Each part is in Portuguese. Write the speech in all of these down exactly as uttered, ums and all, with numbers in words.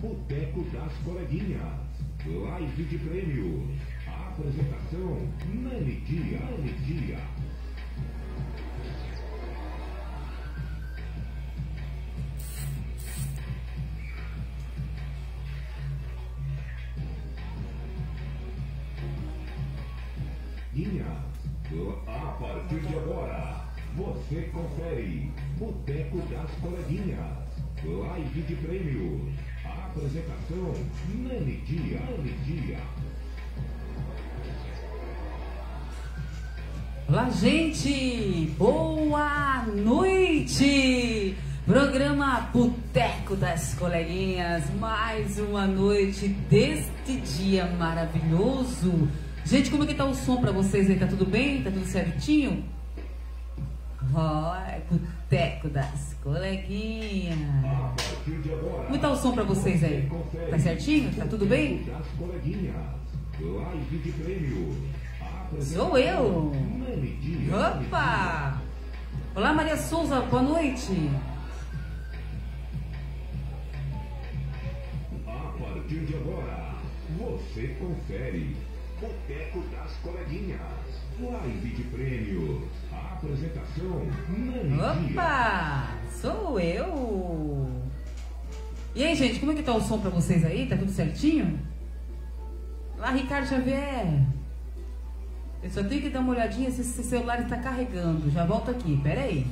Boteco das Coleguinhas. Live de prêmios. Apresentação, Nani Dia, Nani Dia. A partir de agora, você confere Boteco das Coleguinhas. Live de prêmios. Apresentação, Nani Dia, Nani Dia. Olá, gente! Boa noite! Programa Boteco das Coleguinhas. Mais uma noite deste dia maravilhoso. Gente, como é que tá o som pra vocês aí? Tá tudo bem? Tá tudo certinho? Ó, é Boteco das Coleguinhas. Como tá o som pra vocês aí? Tá certinho? Tá tudo bem? Sou eu! Opa! Olá, Maria Souza, boa noite! A partir de agora, você confere Boteco das Coleguinhas. Live de prêmios. Apresentação, Nani Dia. Opa! Sou eu! E aí, gente, como é que tá o som pra vocês aí? Tá tudo certinho? Lá, Ricardo Xavier. Eu só tenho que dar uma olhadinha se esse celular está carregando. Já volto aqui, pera aí.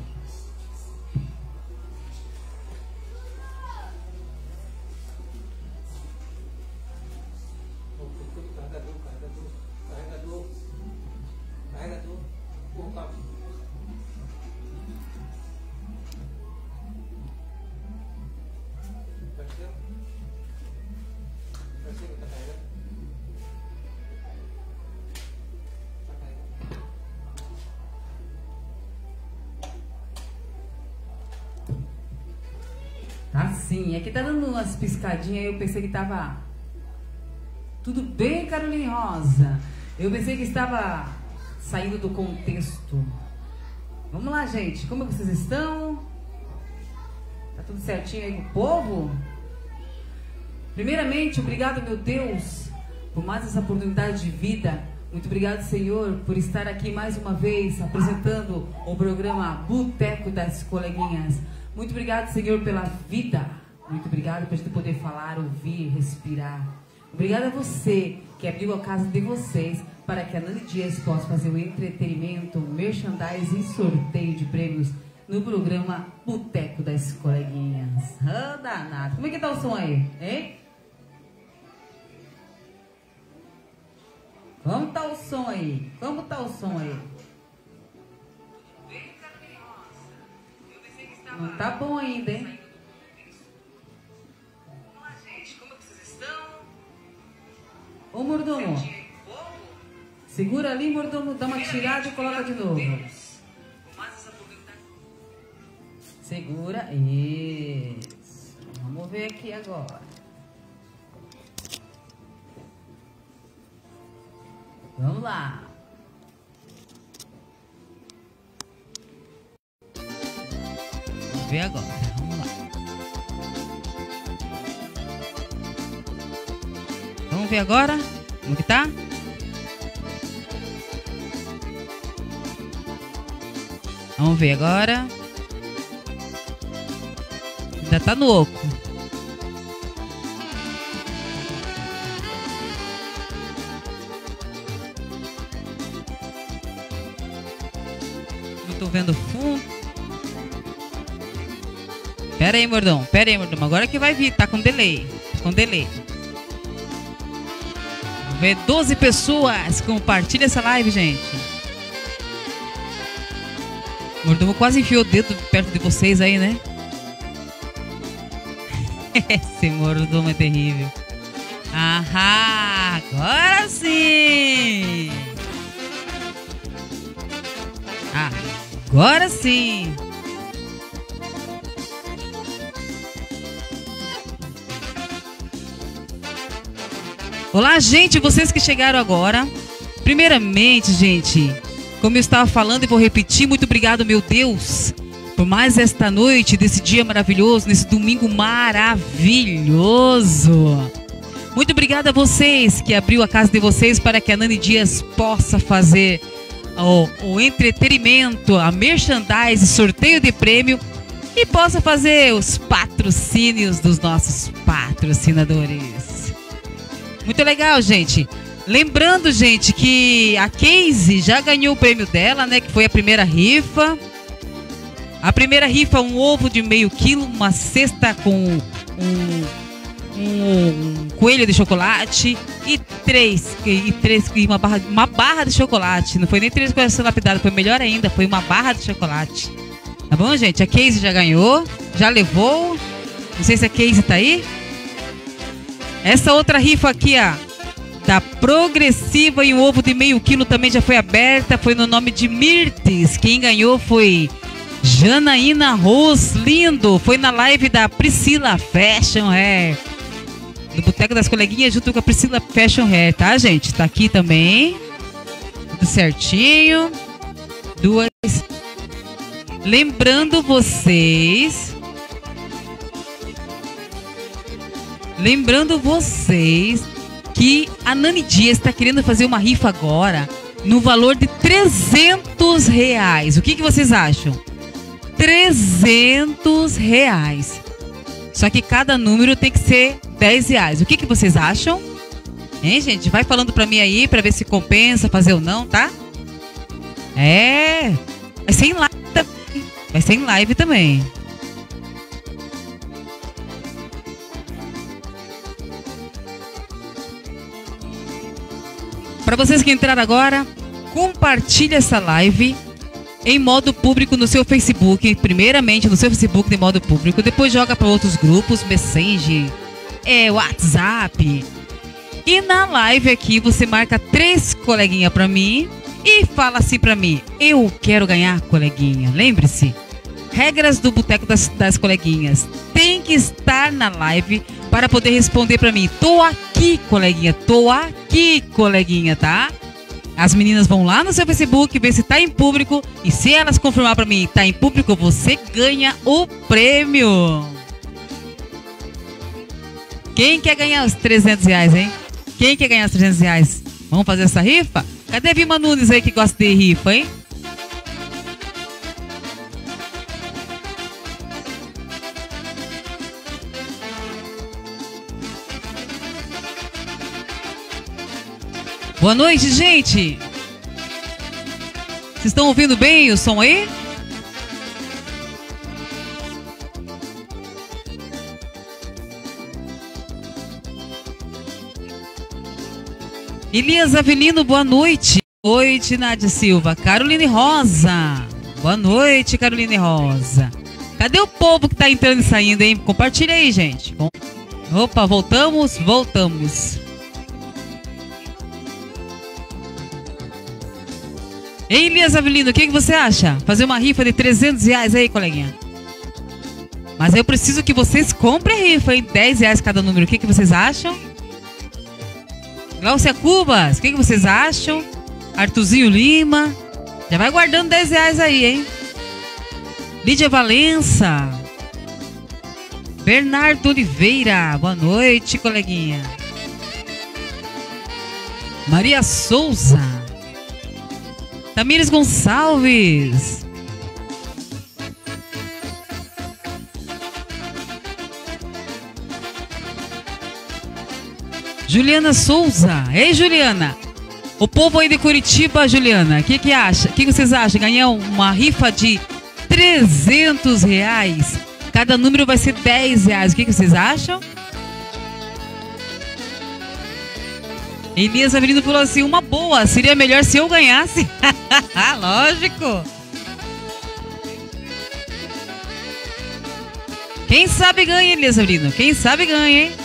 Tá sim, aqui tá dando umas piscadinhas, eu pensei que tava tudo bem, Caroline Rosa. Eu pensei que estava saindo do contexto. Vamos lá, gente, como vocês estão? Tá tudo certinho aí com o povo? Primeiramente, obrigado, meu Deus, por mais essa oportunidade de vida. Muito obrigado, Senhor, por estar aqui mais uma vez apresentando o programa Boteco das Coleguinhas. Muito obrigado, Senhor, pela vida. Muito obrigado por a gente poder falar, ouvir, respirar. Obrigado a você que abriu a casa de vocês para que a Nani Dias possa fazer o entretenimento, merchandising e sorteio de prêmios no programa Boteco das Coleguinhas. Ah, danado. Como é que tá o som aí, hein? Como tá o som aí? Como tá o som aí? Não tá bom ainda, hein? Vamos lá, gente. Como vocês estão? Ô, mordomo. Segura ali, mordomo. Dá uma tirada e coloca de novo. Segura. Isso. Vamos ver aqui agora. Vamos lá. Vamos ver agora. Vamos lá. Vamos ver agora como que tá? Vamos ver agora. Ainda tá no oco. Não tô vendo fundo. Pera aí, mordão. Pera aí, mordão. Agora que vai vir. Tá com delay. Tá com delay. Vamos ver doze pessoas. Compartilha essa live, gente. O mordão quase enfiou o dedo perto de vocês aí, né? Esse mordomo é terrível. Ahá, agora sim. Ah, agora sim. Olá, gente, vocês que chegaram agora. Primeiramente, gente, como eu estava falando e vou repetir, muito obrigado, meu Deus, por mais esta noite, desse dia maravilhoso, nesse domingo maravilhoso. Muito obrigada a vocês que abriu a casa de vocês para que a Nani Dias possa fazer o, o entretenimento, a merchandise, sorteio de prêmio e possa fazer os patrocínios dos nossos patrocinadores. Muito legal, gente. Lembrando, gente, que a Casey já ganhou o prêmio dela, né? Que foi a primeira rifa. A primeira rifa, um ovo de meio quilo, uma cesta com um, um, um coelho de chocolate e três, e três e uma, barra, uma barra de chocolate. Não foi nem três corações lapidados, foi melhor ainda, foi uma barra de chocolate. Tá bom, gente? A Casey já ganhou, já levou. Não sei se a Casey tá aí. Essa outra rifa aqui, ó, da Progressiva e um ovo de meio quilo também já foi aberta. Foi no nome de Mirtes. Quem ganhou foi Janaína Roslindo. Foi na live da Priscila Fashion Hair, do Boteco das Coleguinhas, junto com a Priscila Fashion Hair, tá, gente? Tá aqui também. Tudo certinho. Duas. Lembrando vocês. Lembrando vocês que a Nani Dias está querendo fazer uma rifa agora no valor de trezentos reais. O que, que vocês acham? trezentos reais. Só que cada número tem que ser dez reais. O que, que vocês acham? Hein, gente? Vai falando pra mim aí pra ver se compensa fazer ou não, tá? É. Vai ser em live também. Vai ser em live também. Para vocês que entraram agora, compartilhe essa live em modo público no seu Facebook. Primeiramente no seu Facebook de modo público, depois joga para outros grupos, Messenger, é, WhatsApp. E na live aqui você marca três coleguinhas para mim e fala assim para mim: eu quero ganhar, coleguinha. Lembre-se, regras do Boteco das, das Coleguinhas. Tem que estar na live para poder responder para mim: tô aqui, coleguinha, tô aqui, coleguinha, tá? As meninas vão lá no seu Facebook, ver se tá em público, e se elas confirmar para mim tá em público, você ganha o prêmio. Quem quer ganhar os trezentos reais, hein? Quem quer ganhar os trezentos reais? Vamos fazer essa rifa? Cadê a Vilma Nunes aí que gosta de rifa, hein? Boa noite, gente. Vocês estão ouvindo bem o som aí? Elias Avelino, boa noite. Boa noite, Nádia Silva. Caroline Rosa. Boa noite, Caroline Rosa. Cadê o povo que tá entrando e saindo, hein? Compartilha aí, gente. Opa, voltamos, voltamos. Ei, Elias Avelino, o que, que você acha? Fazer uma rifa de trezentos reais aí, coleguinha? Mas eu preciso que vocês comprem a rifa, hein? dez reais cada número. O que, que vocês acham? Glaucia Cubas, o que, que vocês acham? Artuzinho Lima. Já vai guardando dez reais aí, hein? Lídia Valença. Bernardo Oliveira. Boa noite, coleguinha. Maria Souza. Tamires Gonçalves. Juliana Souza. Ei, Juliana. O povo aí de Curitiba, Juliana, o que que acha? O que, que vocês acham? Ganhar uma rifa de trezentos reais. Cada número vai ser dez reais. O que, que vocês acham? Elias Avelino falou assim: uma boa, seria melhor se eu ganhasse. Lógico. Quem sabe ganha, Elias Avelino. Quem sabe ganha, hein?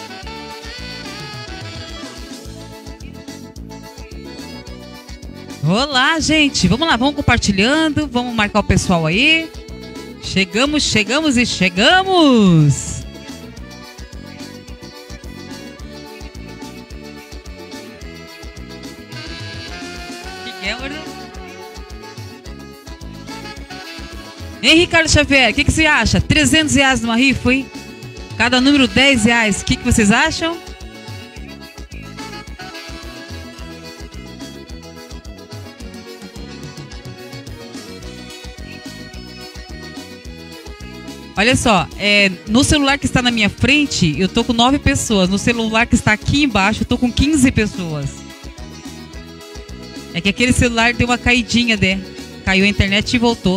Olá, gente. Vamos lá, vamos compartilhando. Vamos marcar o pessoal aí. Chegamos, chegamos e chegamos. Hein, Ricardo Xavier, o que, que você acha? trezentos reais numa rifa, hein? Cada número dez reais. O que, que vocês acham? Olha só, é, no celular que está na minha frente, eu tô com nove pessoas. No celular que está aqui embaixo, eu tô com quinze pessoas. É que aquele celular deu uma caidinha, né? Caiu a internet e voltou.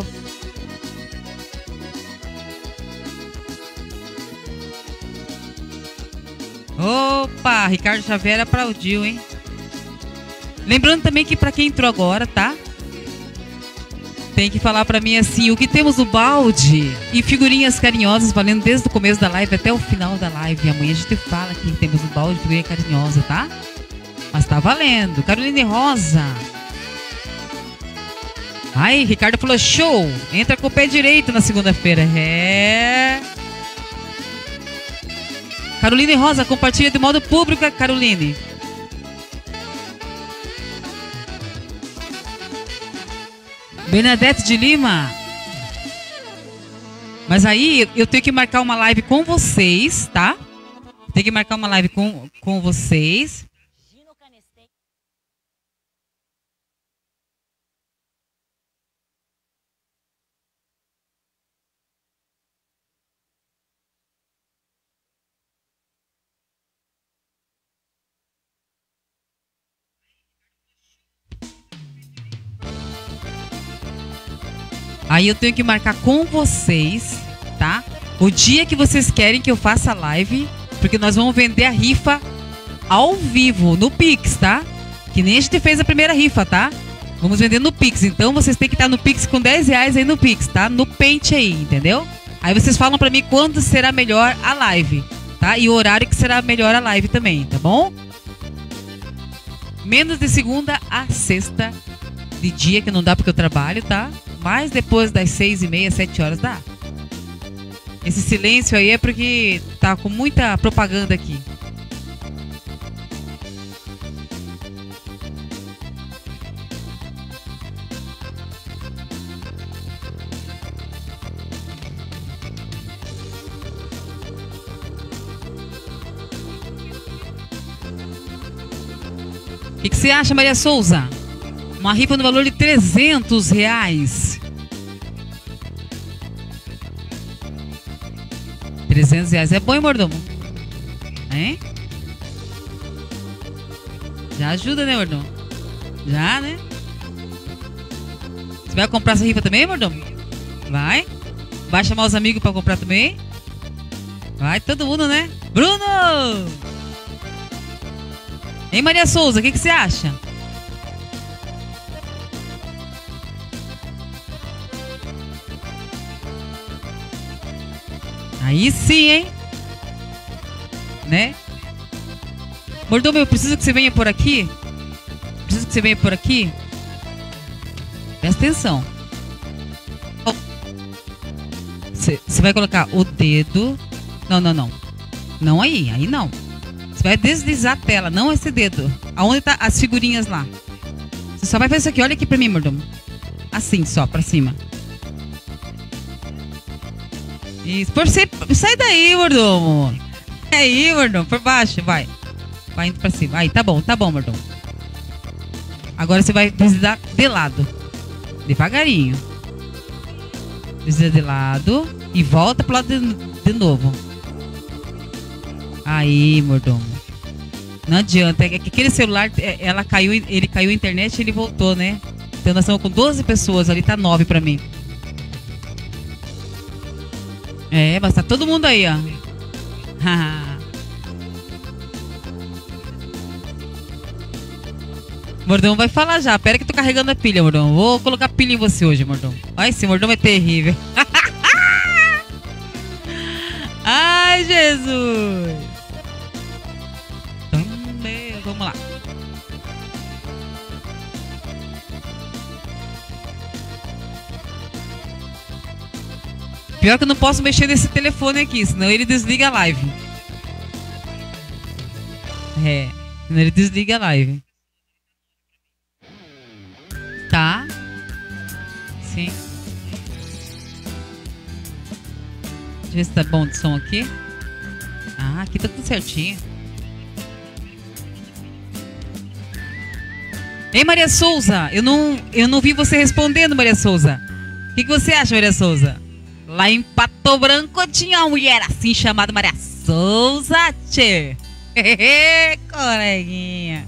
Opa, Ricardo Xavier aplaudiu, hein? Lembrando também que para quem entrou agora, tá? Tem que falar pra mim assim, o que temos no balde e figurinhas carinhosas valendo desde o começo da live até o final da live. Amanhã a gente fala que temos no balde figurinha carinhosa, tá? Mas tá valendo. Caroline Rosa. Ai, Ricardo falou show. Entra com o pé direito na segunda-feira. É. Caroline Rosa, compartilha de modo público, Caroline. Bernadette de Lima. Mas aí eu tenho que marcar uma live com vocês, tá? Tenho que marcar uma live com, com vocês. Aí eu tenho que marcar com vocês, tá? O dia que vocês querem que eu faça a live, porque nós vamos vender a rifa ao vivo, no Pix, tá? Que nem a gente fez a primeira rifa, tá? Vamos vender no Pix, então vocês têm que estar no Pix com dez reais aí no Pix, tá? No Pente aí, entendeu? Aí vocês falam pra mim quando será melhor a live, tá? E o horário que será melhor a live também, tá bom? Menos de segunda a sexta de dia, que não dá porque eu trabalho, tá? Mas depois das seis e meia, sete horas dá. Esse silêncio aí é porque tá com muita propaganda aqui. O que, que você acha, Maria Souza? Uma rifa no valor de trezentos reais. trezentos reais é bom, hein, mordomo? Hein? Já ajuda, né, mordomo? Já, né? Você vai comprar essa rifa também, mordomo? Vai? Vai chamar os amigos pra comprar também? Vai, todo mundo, né? Bruno! Hein, Maria Souza, o que, que você acha? Aí sim, hein? Né? Mordomo, eu preciso que você venha por aqui. Preciso que você venha por aqui. Presta atenção. Você vai colocar o dedo. Não, não, não. Não aí, aí não. Você vai deslizar a tela, não esse dedo. Aonde tá as figurinhas lá? Você só vai fazer isso aqui. Olha aqui pra mim, mordomo. Assim, só, pra cima. Isso, por você, sai daí, mordomo. É aí, mordomo, por baixo, vai. Vai indo pra cima. Aí, tá bom, tá bom, mordomo. Agora você vai deslizar de lado. Devagarinho. Desliza de lado. E volta pro lado de, de novo. Aí, mordomo. Não adianta, é que aquele celular, ela caiu, ele caiu a internet e ele voltou, né? Então nós estamos com doze pessoas, ali tá nove pra mim. É, mas tá todo mundo aí, ó. Mordomo vai falar já. Pera que eu tô carregando a pilha, mordomo. Vou colocar pilha em você hoje, mordomo. Ai, esse mordomo é terrível. Ai, Jesus. Vamos lá. Pior que eu não posso mexer nesse telefone aqui, senão ele desliga a live. É, senão ele desliga a live. Tá? Sim. Deixa eu ver se tá bom de som aqui. Ah, aqui tá tudo certinho. Ei, Maria Souza, eu não, eu não vi você respondendo, Maria Souza. O que, que você acha, Maria Souza? Lá em Pato Branco tinha uma mulher assim chamada Maria Souza, tchê. Coleguinha.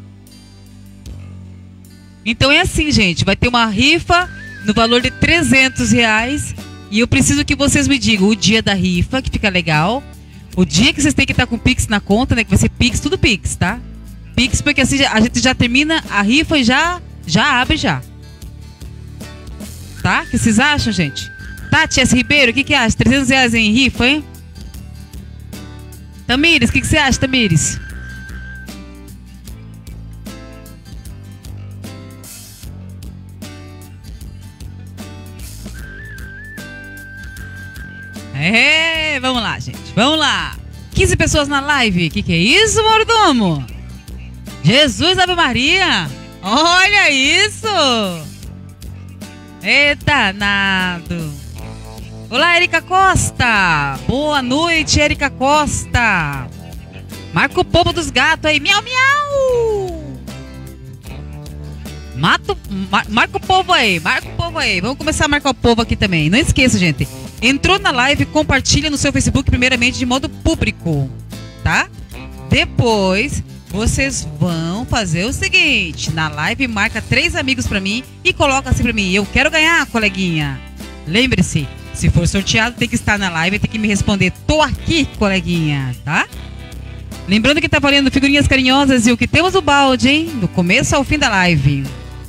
Então é assim, gente. Vai ter uma rifa no valor de trezentos reais. E eu preciso que vocês me digam o dia da rifa, que fica legal. O dia que vocês têm que estar com o Pix na conta, né? Que vai ser Pix, tudo Pix, tá? Pix, porque assim a gente já termina a rifa e já, já abre já. Tá? O que vocês acham, gente? Tati S. Ribeiro, o que que acha? trezentos reais em rifa, hein? Tamires, o que que você acha, Tamires? É, vamos lá, gente. Vamos lá. quinze pessoas na live. O que que é isso, mordomo? Jesus, Ave Maria. Olha isso. Eita, nado. Olá, Erika Costa. Boa noite, Erika Costa. Marca o povo dos gatos aí. Miau, miau. Mato, mar, marca o povo aí. Marca o povo aí. Vamos começar a marcar o povo aqui também. Não esqueça, gente. Entrou na live, compartilha no seu Facebook primeiramente de modo público, tá? Depois, vocês vão fazer o seguinte. Na live, marca três amigos pra mim e coloca assim pra mim. Eu quero ganhar, coleguinha. Lembre-se, se for sorteado, tem que estar na live e tem que me responder. Tô aqui, coleguinha, tá? Lembrando que tá valendo figurinhas carinhosas e o que temos no balde, hein? Do começo ao fim da live.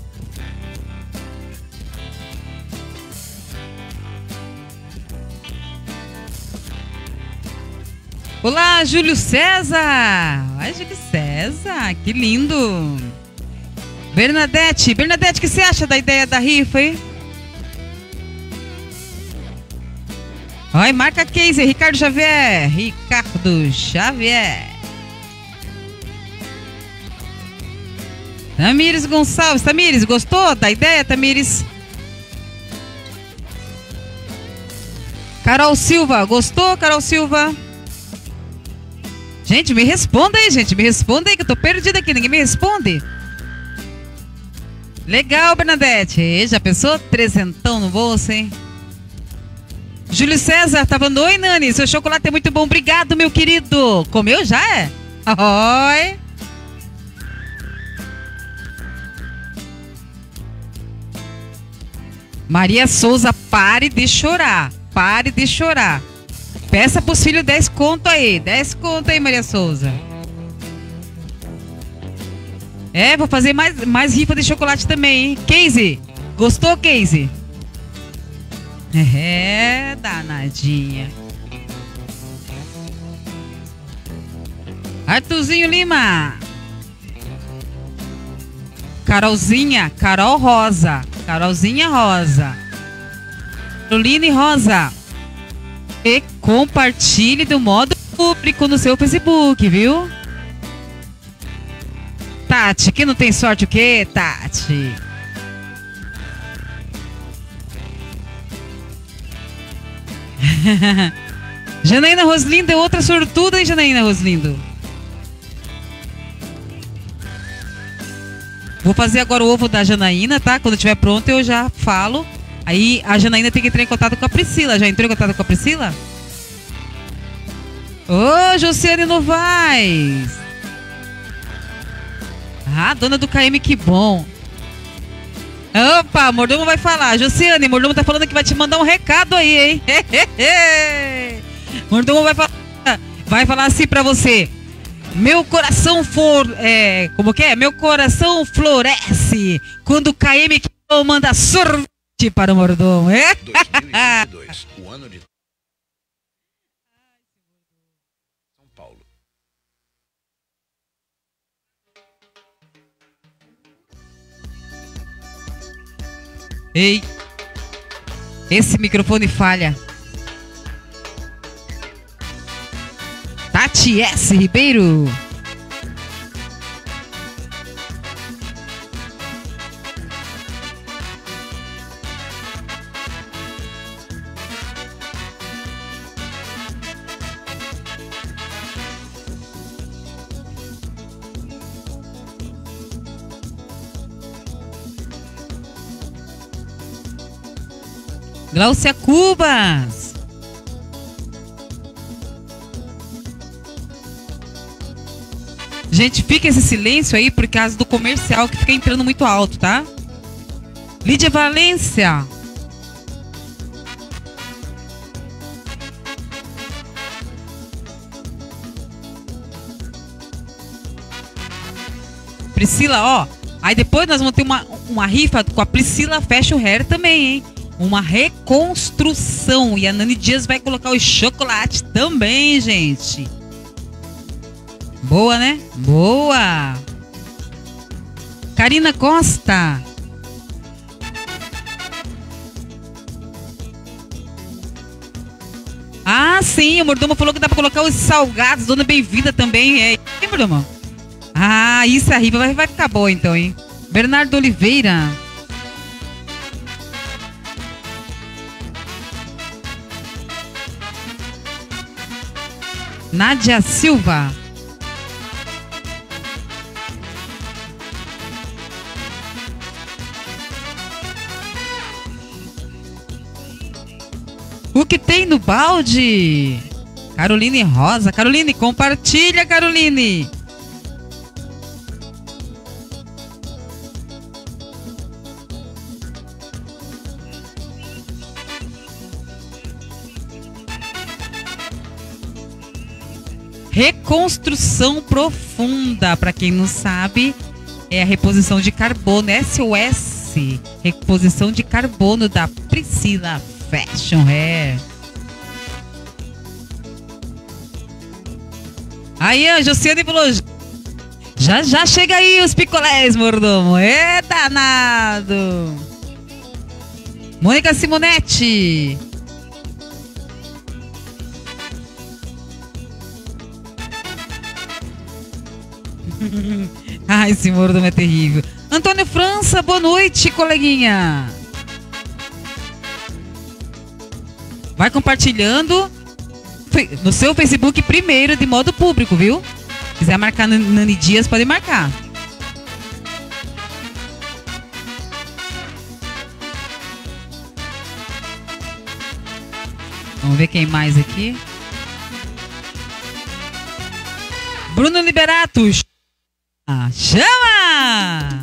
Olá, Júlio César. Ai, Júlio César, que lindo. Bernadette, Bernadette, o que você acha da ideia da rifa, hein? Ai, marca case, Ricardo Xavier. Ricardo Xavier. Tamires Gonçalves. Tamires, gostou da ideia, Tamires? Carol Silva, gostou, Carol Silva? Gente, me responda aí, gente. Me responda aí, que eu tô perdida aqui. Ninguém me responde. Legal, Bernadette. E, já pensou? Trezentão no bolso, hein? Júlio César, tá falando: oi, Nani, seu chocolate é muito bom. Obrigado, meu querido. Comeu já, é? Oi. Maria Souza, pare de chorar. Pare de chorar. Peça pros filhos dez conto aí. dez conto aí, Maria Souza. É, vou fazer mais, mais rifa de chocolate também, hein? Casey, gostou, Casey? É, danadinha. Arthurzinho Lima. Carolzinha, Carol Rosa. Carolzinha Rosa. Caroline Rosa. E compartilhe do modo público no seu Facebook, viu? Tati, que não tem sorte o quê, Tati? Janaína Roslindo é outra sortuda, hein, Janaína Roslindo? Vou fazer agora o ovo da Janaína, tá? Quando estiver pronto eu já falo. Aí a Janaína tem que entrar em contato com a Priscila. Já entrou em contato com a Priscila? Ô, Josiane Novaes. Ah, dona do K M, que bom. Opa, Mordomo vai falar. Josiane, Mordomo tá falando que vai te mandar um recado aí, hein? Mordomo vai falar, vai falar assim pra você. Meu coração for... É, como que é? Meu coração floresce quando o K M manda sorvete para o Mordomo. É? dois mil e vinte e dois, o ano de São Paulo. Ei, esse microfone falha. Tati S. Ribeiro. Glaucia Cubas. Gente, fica esse silêncio aí por causa do comercial que fica entrando muito alto, tá? Lídia Valência. Priscila, ó. Aí depois nós vamos ter uma, uma rifa com a Priscila Fashion Hair também, hein? Uma reconstrução. E a Nani Dias vai colocar o chocolate também, gente. Boa, né? Boa! Karina Costa. Ah, sim, o mordomo falou que dá pra colocar os salgados. Dona Bem-vinda também. É, hein, mordomo? Ah, isso, a rifa vai, vai ficar boa então, hein? Bernardo Oliveira. Nádia Silva. O que tem no balde? Caroline Rosa. Caroline, compartilha, Caroline. Reconstrução profunda, para quem não sabe, é a reposição de carbono, S O S, reposição de carbono da Priscila Fashion Hair. Aí a Josiane falou, já já chega aí os picolés, mordomo, é danado. Mônica Simonetti. Ai, esse mordomo é terrível. Antônio França, boa noite, coleguinha. Vai compartilhando no seu Facebook primeiro, de modo público, viu? Se quiser marcar Nani Dias, pode marcar. Vamos ver quem mais aqui. Bruno Liberato. Chama!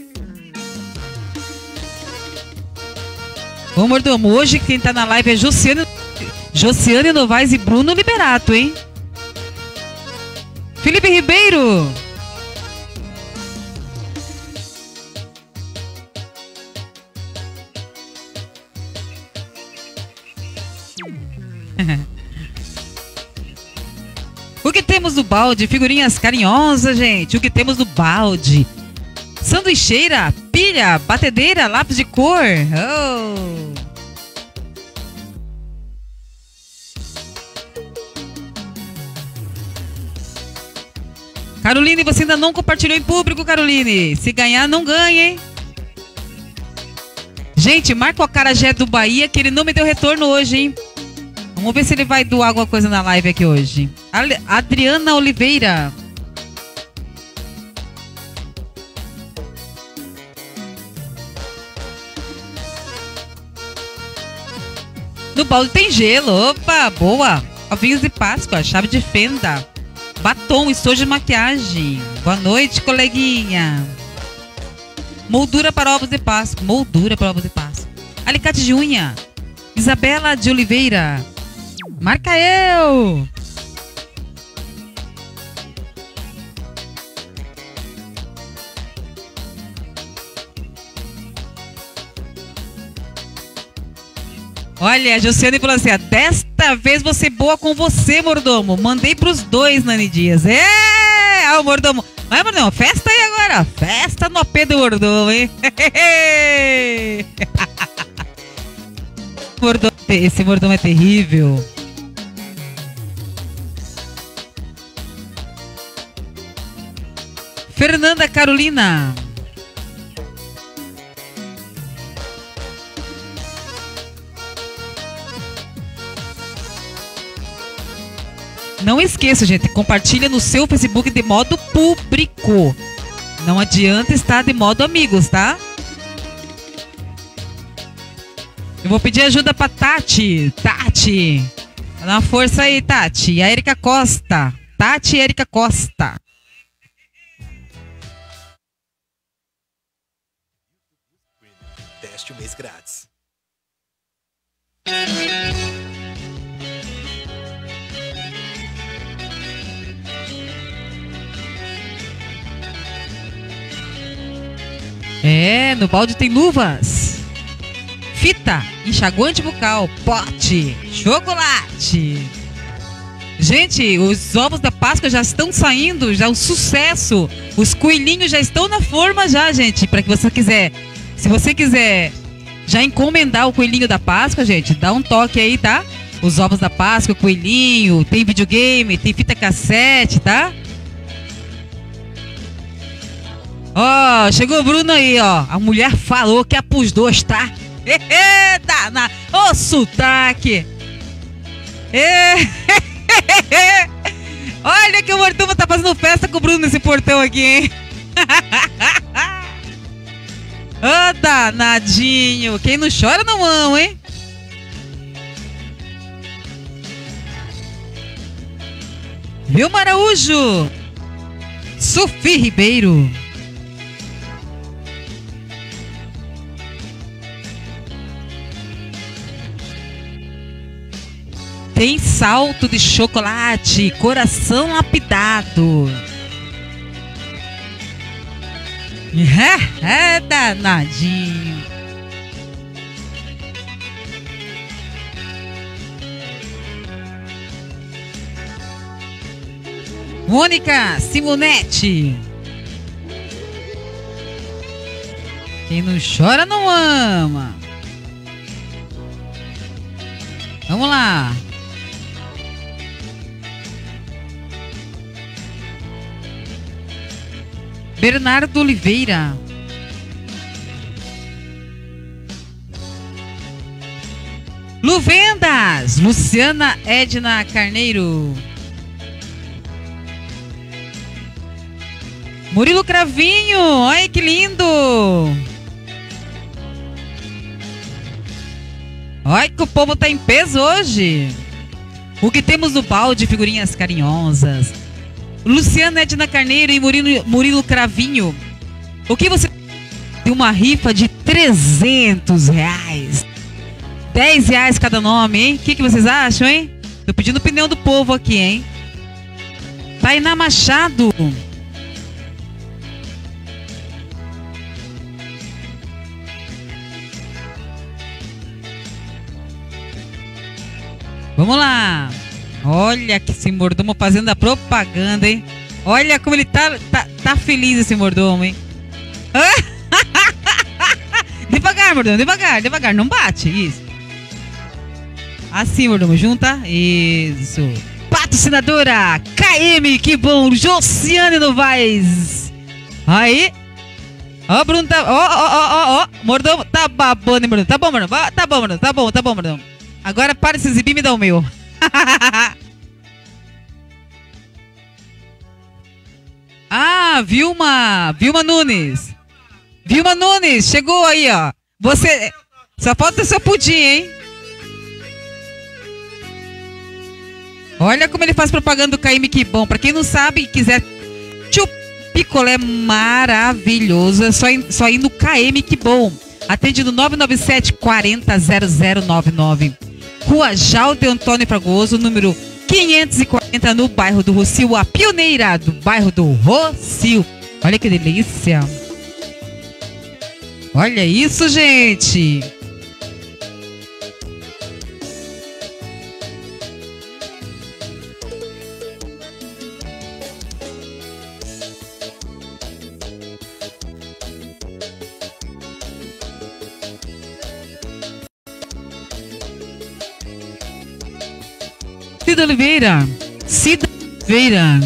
Ô, mordomo, hoje quem tá na live é Josiane, Josiane Novaes e Bruno Liberato, hein? Felipe Ribeiro. O que temos no balde? Figurinhas carinhosas, gente. O que temos no balde? Sanduicheira, pilha, batedeira, lápis de cor. Oh. Caroline, você ainda não compartilhou em público, Caroline. Se ganhar, não ganha, hein? Gente, marca o acarajé do Bahia, que ele não me deu retorno hoje, hein? Vamos ver se ele vai doar alguma coisa na live aqui hoje. Adriana Oliveira. No balde tem gelo. Opa, boa. Ovinhos de Páscoa, chave de fenda, batom, estojo de maquiagem. Boa noite, coleguinha. Moldura para ovos de Páscoa. Moldura para ovos de Páscoa. Alicate de unha. Isabela de Oliveira. Marca eu! Olha, a Josiane falou assim, desta vez vou ser boa com você, mordomo. Mandei pros dois, Nani Dias. É! Ah, o mordomo. Vai, mordomo, festa aí agora. Festa no A P do mordomo, hein? Mordomo, esse mordomo é terrível. Fernanda Carolina. Não esqueça, gente, compartilha no seu Facebook de modo público. Não adianta estar de modo amigos, tá? Eu vou pedir ajuda pra Tati. Tati. Dá uma força aí, Tati. E a Erika Costa. Tati e Erika Costa. Teste um mês grátis. É, no balde tem luvas, fita, enxaguante bucal, pote, chocolate. Gente, os ovos da Páscoa já estão saindo, já é um sucesso. Os coelhinhos já estão na forma já, gente, para que você quiser. Se você quiser já encomendar o coelhinho da Páscoa, gente, dá um toque aí, tá? Os ovos da Páscoa, o coelhinho, tem videogame, tem fita cassete, tá? Ó, oh, chegou o Bruno aí, ó. A mulher falou que é pros dois, tá? Eita, na... Ô, sotaque! É. Olha que o Mortão tá fazendo festa com o Bruno nesse portão aqui, hein? Ô, oh, danadinho! Quem não chora não ama, hein? Vilma Araújo! Sufi Ribeiro! Tem salto de chocolate, coração lapidado. É, é danadinho. Mônica Simonete. Quem não chora não ama. Vamos lá. Bernardo Oliveira. Luvendas, Luciana Edna Carneiro. Murilo Cravinho, olha que lindo. Olha que o povo tá em peso hoje. O que temos no balde, figurinhas carinhosas. Luciana Edna Carneiro e Murilo, Murilo Cravinho. O que você tem? Uma rifa de trezentos reais. dez reais cada nome, hein? O que, que vocês acham, hein? Tô pedindo opinião do povo aqui, hein? Tainá Machado. Vamos lá. Olha que esse mordomo fazendo a propaganda, hein? Olha como ele tá, tá, tá feliz esse mordomo, hein? Devagar, mordomo, devagar, devagar. Não bate, isso. Assim, mordomo, junta. Isso. Patrocinadora K M, que bom. Josiane Novaes. Aí. Ó, Bruno, tá... Ó, ó, ó, ó, ó. Mordomo, tá babando, hein, mordomo. Tá bom, mordomo. Tá bom, mordomo. Tá bom, tá bom, mordomo. Agora para de se exibir e me dá o meu. Ah, Vilma. Vilma Nunes. Vilma Nunes, chegou aí, ó. Você... Só falta seu pudim, hein? Olha como ele faz propaganda do K M, que bom. Pra quem não sabe e quiser tio picolé maravilhoso, é só ir, só ir no K M, que bom. Atende no nove nove sete, quarenta, zero zero nove nove. Rua Jalde Antônio Fragoso, número quinhentos e quarenta, no bairro do Rocio, a pioneira do bairro do Rocio. Olha que delícia. Olha isso, gente. Cida Oliveira. Cida Oliveira.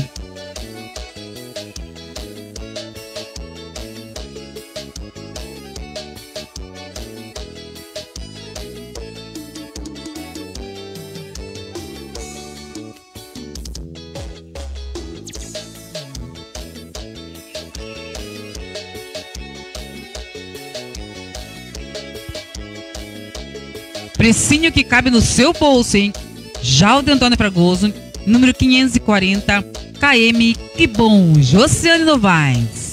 Precinho que cabe no seu bolso, hein? Jaldo Antônio Fragoso, número quinhentos e quarenta, K M, que bom, Josiane Novaes.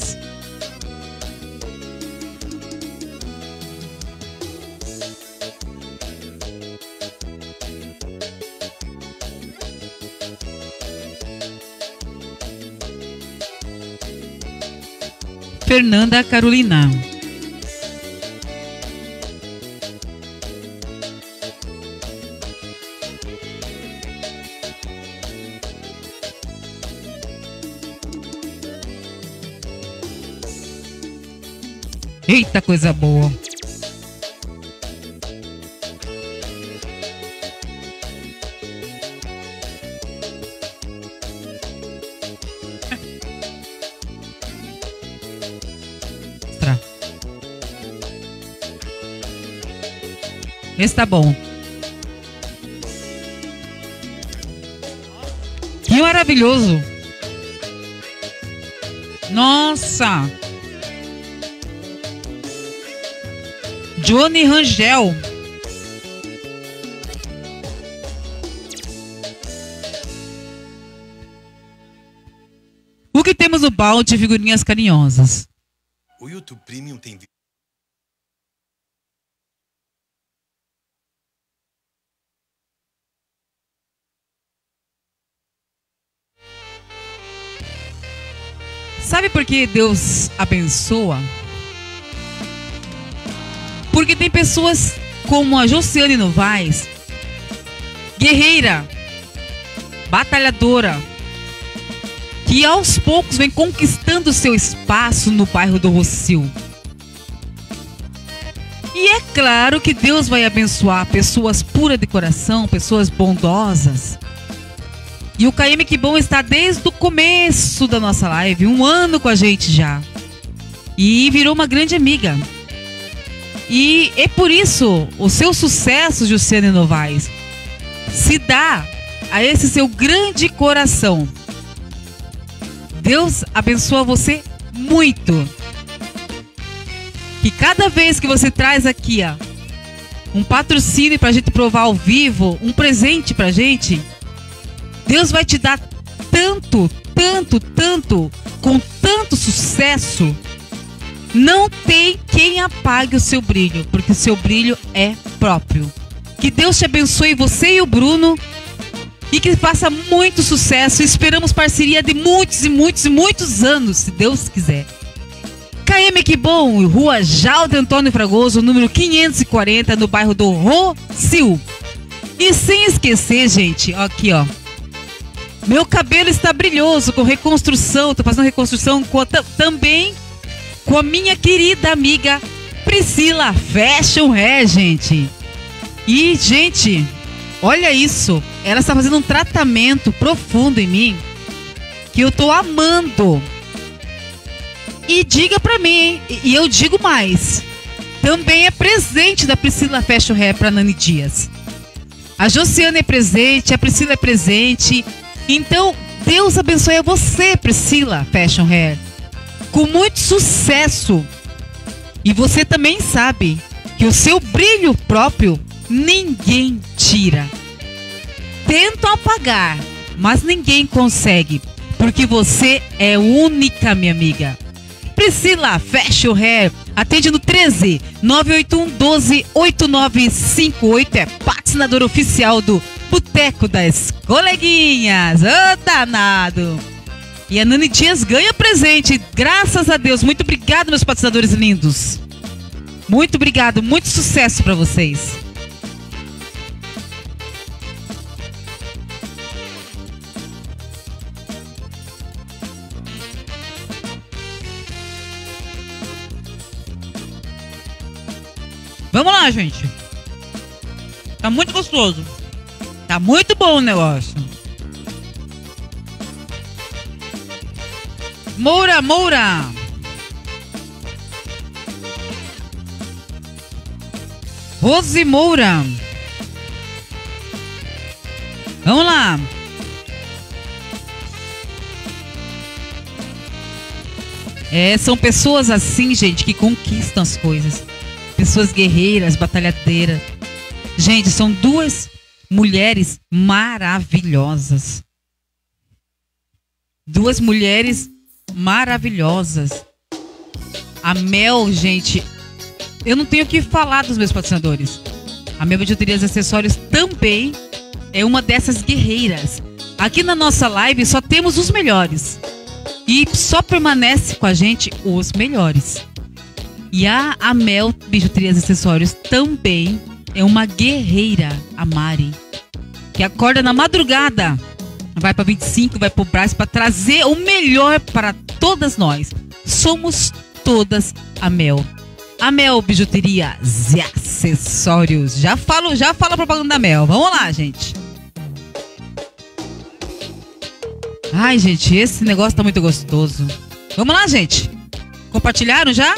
Fernanda Carolina. Eita, coisa boa. Esse tá bom. Que maravilhoso. Nossa. Johnny Rangel. O que temos no balde de figurinhas carinhosas? O YouTube Premium tem... Sabe por que Deus abençoa? Porque tem pessoas como a Josiane Novaes, guerreira, batalhadora, que aos poucos vem conquistando seu espaço no bairro do Rossio. E é claro que Deus vai abençoar pessoas puras de coração, pessoas bondosas. E o K M Que Bom está desde o começo da nossa live, um ano com a gente já. E virou uma grande amiga. E é por isso o seu sucesso, Josiane Novaes, se dá a esse seu grande coração. Deus abençoa você muito. Que cada vez que você traz aqui ó, um patrocínio pra gente provar ao vivo, um presente pra gente, Deus vai te dar tanto, tanto, tanto, com tanto sucesso. Não tem quem apague o seu brilho, porque o seu brilho é próprio. Que Deus te abençoe, você e o Bruno, e que faça muito sucesso. Esperamos parceria de muitos e muitos e muitos anos, se Deus quiser. K M Que Bom, Rua Jaldo Antônio Fragoso, número quinhentos e quarenta, no bairro do Rossio. E sem esquecer, gente, ó, aqui ó, meu cabelo está brilhoso com reconstrução. Tô fazendo reconstrução com a, também com a minha querida amiga Priscila Fashion Hair, gente. E, gente, olha isso. Ela está fazendo um tratamento profundo em mim que eu tô amando. E diga pra mim, hein? E eu digo mais. Também é presente da Priscila Fashion Hair pra Nani Dias. A Josiane é presente, a Priscila é presente. Então, Deus abençoe a você, Priscila Fashion Hair, com muito sucesso. E você também sabe que o seu brilho próprio ninguém tira. Tentam apagar, mas ninguém consegue, porque você é única, minha amiga. Priscila Fashion Hair atende no treze, nove oito um, doze, oito nove cinco oito. É patrocinador oficial do Boteco das Coleguinhas. Ô, oh, danado! E a Nani Dias ganha presente, graças a Deus. Muito obrigado, meus patrocinadores lindos. Muito obrigado, muito sucesso pra vocês. Vamos lá, gente. Tá muito gostoso. Tá muito bom o negócio. Moura, Moura. Rose Moura. Vamos lá. É, são pessoas assim, gente, que conquistam as coisas. Pessoas guerreiras, batalhadeiras. Gente, são duas mulheres maravilhosas. Duas mulheres maravilhosas. A Mel, gente, eu não tenho o que falar dos meus patrocinadores. A Mel Bijuterias e Acessórios também é uma dessas guerreiras. Aqui na nossa live só temos os melhores. E só permanece com a gente os melhores. E a, a Mel Bijuterias e Acessórios também é uma guerreira, a Mari, que acorda na madrugada, vai para vinte e cinco, vai para o Brás para trazer o melhor para todas nós. Somos todas a Mel. A Mel Bijuterias e Acessórios. Já falo, já falo a propaganda da Mel. Vamos lá, gente. Ai, gente, esse negócio tá muito gostoso. Vamos lá, gente. Compartilharam já?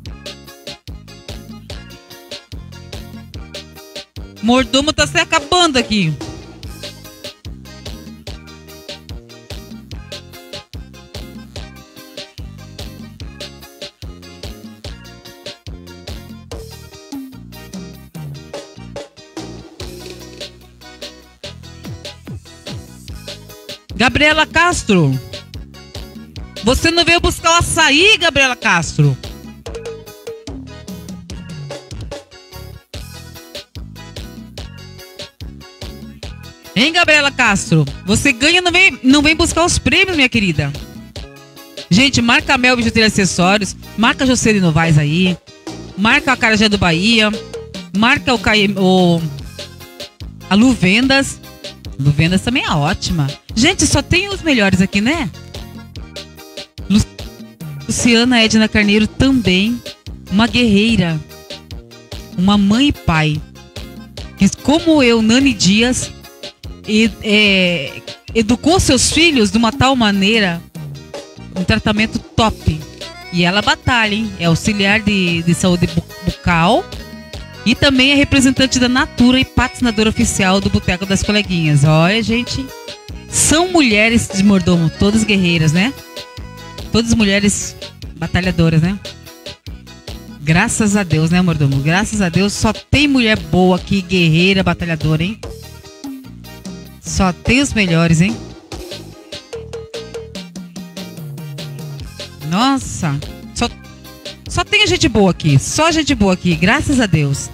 Mordomo tá se acabando aqui. Gabriela Castro, você não veio buscar o açaí, Gabriela Castro? Hein, Gabriela Castro? Você ganha e não vem, não vem buscar os prêmios, minha querida. Gente, marca a Mel Bijuteria e Acessórios, marca a Jocely Novaes aí, marca a Acarajé do Bahia, marca o, o a Lu Vendas. Lu Vendas também é ótima. Gente, só tem os melhores aqui, né? Lu Luciana Edna Carneiro também, uma guerreira, uma mãe e pai, que, como eu, Nani Dias, e, é, educou seus filhos de uma tal maneira, um tratamento top. E ela batalha, hein? É auxiliar de, de saúde bucal e também é representante da Natura e patrocinadora oficial do Boteco das Coleguinhas. Olha, gente, são mulheres de mordomo, todas guerreiras, né? Todas mulheres batalhadoras, né? Graças a Deus, né, mordomo? Graças a Deus, só tem mulher boa aqui, guerreira, batalhadora, hein? Só tem os melhores, hein? Nossa, só, só tem gente boa aqui, só gente boa aqui, graças a Deus.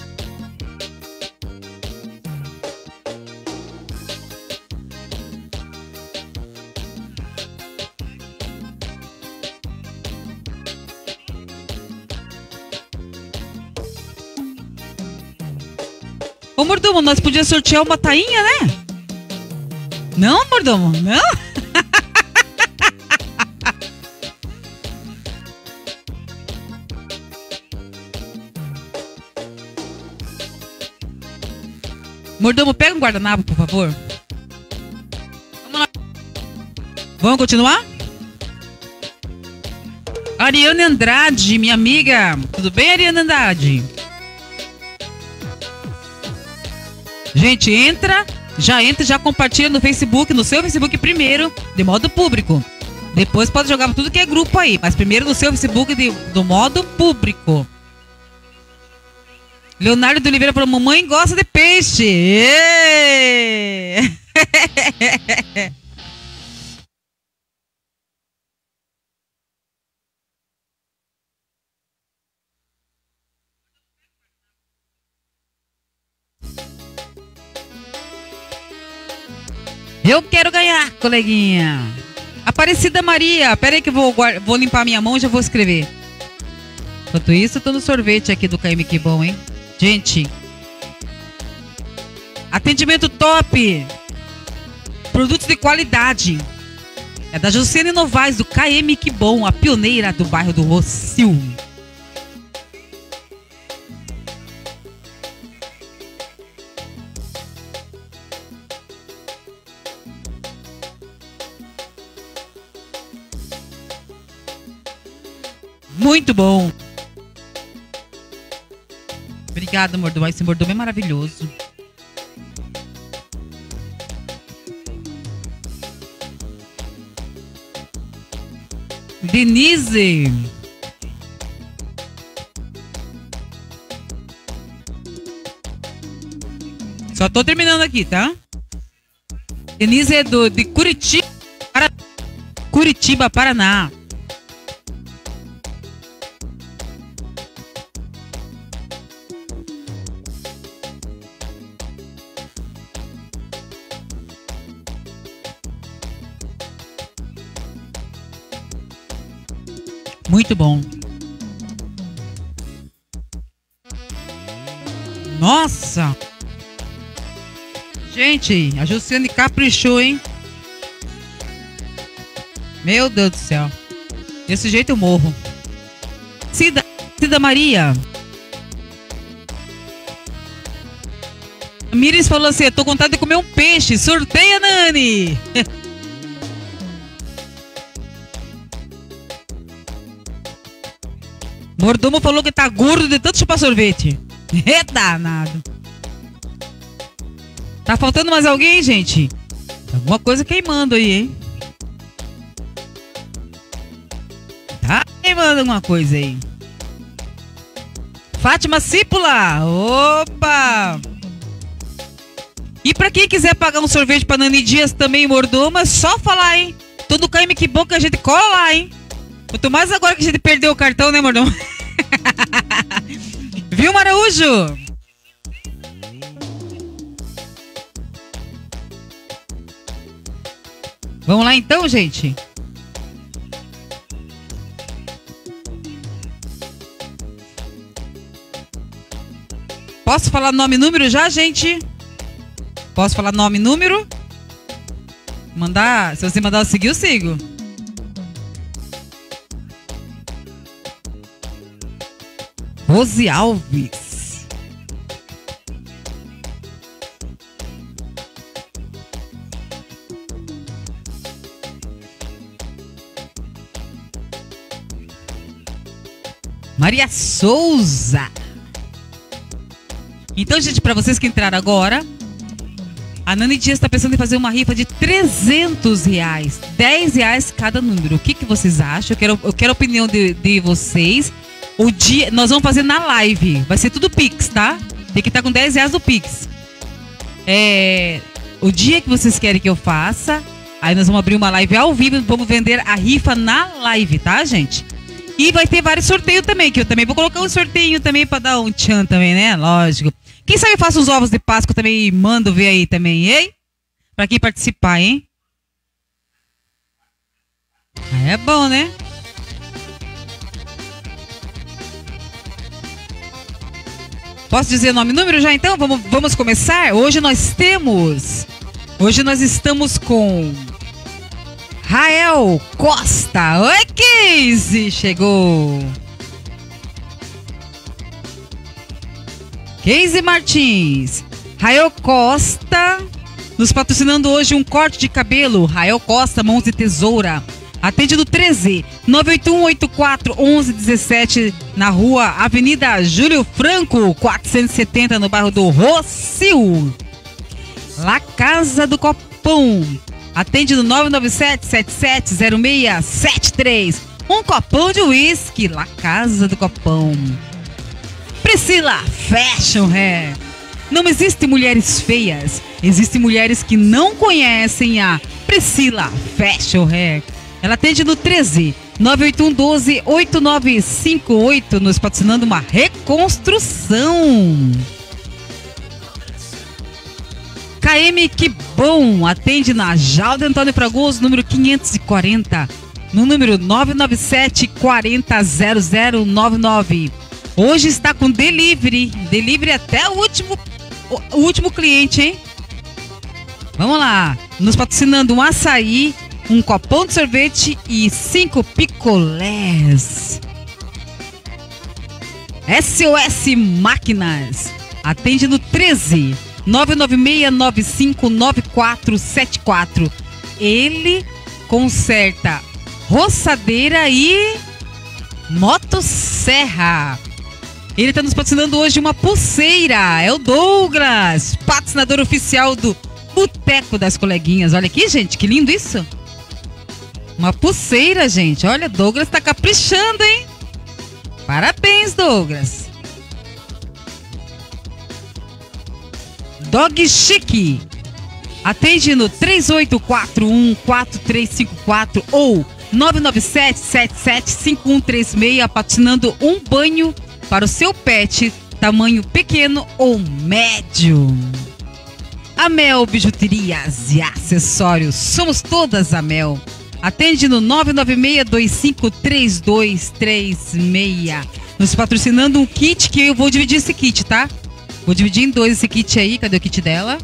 Ô, mordomo, nós podíamos sortear uma tainha, né? Não, mordomo? Não? Mordomo, pega um guardanapo, por favor. Vamos lá. Vamos continuar? Ariane Andrade, minha amiga. Tudo bem, Ariane Andrade? Gente, entra, já entra, já compartilha no Facebook, no seu Facebook primeiro, de modo público. Depois pode jogar pra tudo que é grupo aí, mas primeiro no seu Facebook de, do modo público. Leonardo de Oliveira falou, mamãe gosta de peixe. Êêê! Eu quero ganhar, coleguinha. Aparecida Maria. Pera aí que eu vou, vou limpar minha mão e já vou escrever. Enquanto isso, eu tô no sorvete aqui do K M Que Bom, hein? Gente. Atendimento top. Produtos de qualidade. É da Jocely Novaes, do K M Que Bom, a pioneira do bairro do Rocio. Muito bom. Obrigada, mordomo. Esse mordomo é maravilhoso. Denise. Já tô terminando aqui, tá? Denise é do, de Curitiba, para, Curitiba, Paraná. Muito bom. Nossa! Gente, a Jussiane caprichou, hein? Meu Deus do céu. Desse jeito eu morro. Cida, Cida Maria. A Miris falou assim, tô com vontade de comer um peixe. Sorteia, Nani! Mordomo falou que tá gordo de tanto chupar sorvete. É danado. Tá faltando mais alguém, gente? Alguma coisa queimando aí, hein? Tá queimando alguma coisa aí. Fátima Cípula. Opa! E pra quem quiser pagar um sorvete pra Nani Dias também, Mordomo, é só falar, hein? Todo caime que bom que a gente cola lá, hein? Quanto mais agora que a gente perdeu o cartão, né, Mordomo? Viu, Maraújo? Vamos lá então, gente? Posso falar nome e número já, gente? Posso falar nome e número? Mandar, se você mandar eu seguir, eu sigo. Rose Alves. Maria Souza. Então, gente, para vocês que entraram agora, a Nani Dias está pensando em fazer uma rifa de trezentos reais. dez reais cada número. O que, que vocês acham? Eu quero, eu quero a opinião de, de vocês. O dia, nós vamos fazer na live. Vai ser tudo Pix, tá? Tem que estar com dez reais no Pix. É, o dia que vocês querem que eu faça, aí nós vamos abrir uma live ao vivo e vamos vender a rifa na live, tá, gente? E vai ter vários sorteios também, que eu também vou colocar um sorteio também pra dar um tchan também, né? Lógico. Quem sabe eu faço uns ovos de Páscoa também e mando ver aí também, hein? Pra quem participar, hein? É bom, né? Posso dizer nome e número já então? Vamos, vamos começar? Hoje nós temos... Hoje nós estamos com... Rael Costa. Oi, Casey! Chegou. Casey Martins. Rael Costa. Nos patrocinando hoje um corte de cabelo. Rael Costa, mãos de tesoura. Atende no treze, nove oito um oito quatro, onze dezessete, na rua Avenida Júlio Franco, quatrocentos e setenta, no bairro do Rocio. La Casa do Copão. Atende no nove nove sete, sete sete zero seis sete três. Um copão de uísque, La Casa do Copão. Priscila Fashion Hair. Não existem mulheres feias, existem mulheres que não conhecem a Priscila Fashion Hair. Ela atende no treze, nove oito um doze, oito nove cinco oito, nos patrocinando uma reconstrução. K M Que Bom, atende na Jaldo Antônio Fragoso, número quinhentos e quarenta, no número nove nove sete, quarenta, zero zero nove nove. Hoje está com delivery, delivery até o último, o último cliente, hein? Vamos lá, nos patrocinando um açaí, um copão de sorvete e cinco picolés. S O S Máquinas, atende no treze, nove nove seis, nove cinco nove quatro sete quatro. Ele conserta roçadeira e motosserra. Ele está nos patrocinando hoje uma pulseira. É o Douglas, patrocinador oficial do Boteco das Coleguinhas. Olha aqui, gente, que lindo isso. Uma pulseira, gente. Olha, Douglas tá caprichando, hein? Parabéns, Douglas. Dog Chique. Atende no três oito quatro um, quatro três cinco quatro ou nove nove sete, sete sete cinco um três seis, patrocinando um banho para o seu pet, tamanho pequeno ou médio. Amel Bijuterias e Acessórios, somos todas Amel. Atende no nove nove seis, dois cinco três dois três seis. Nos patrocinando um kit que eu vou dividir esse kit, tá? Vou dividir em dois esse kit aí. Cadê o kit dela?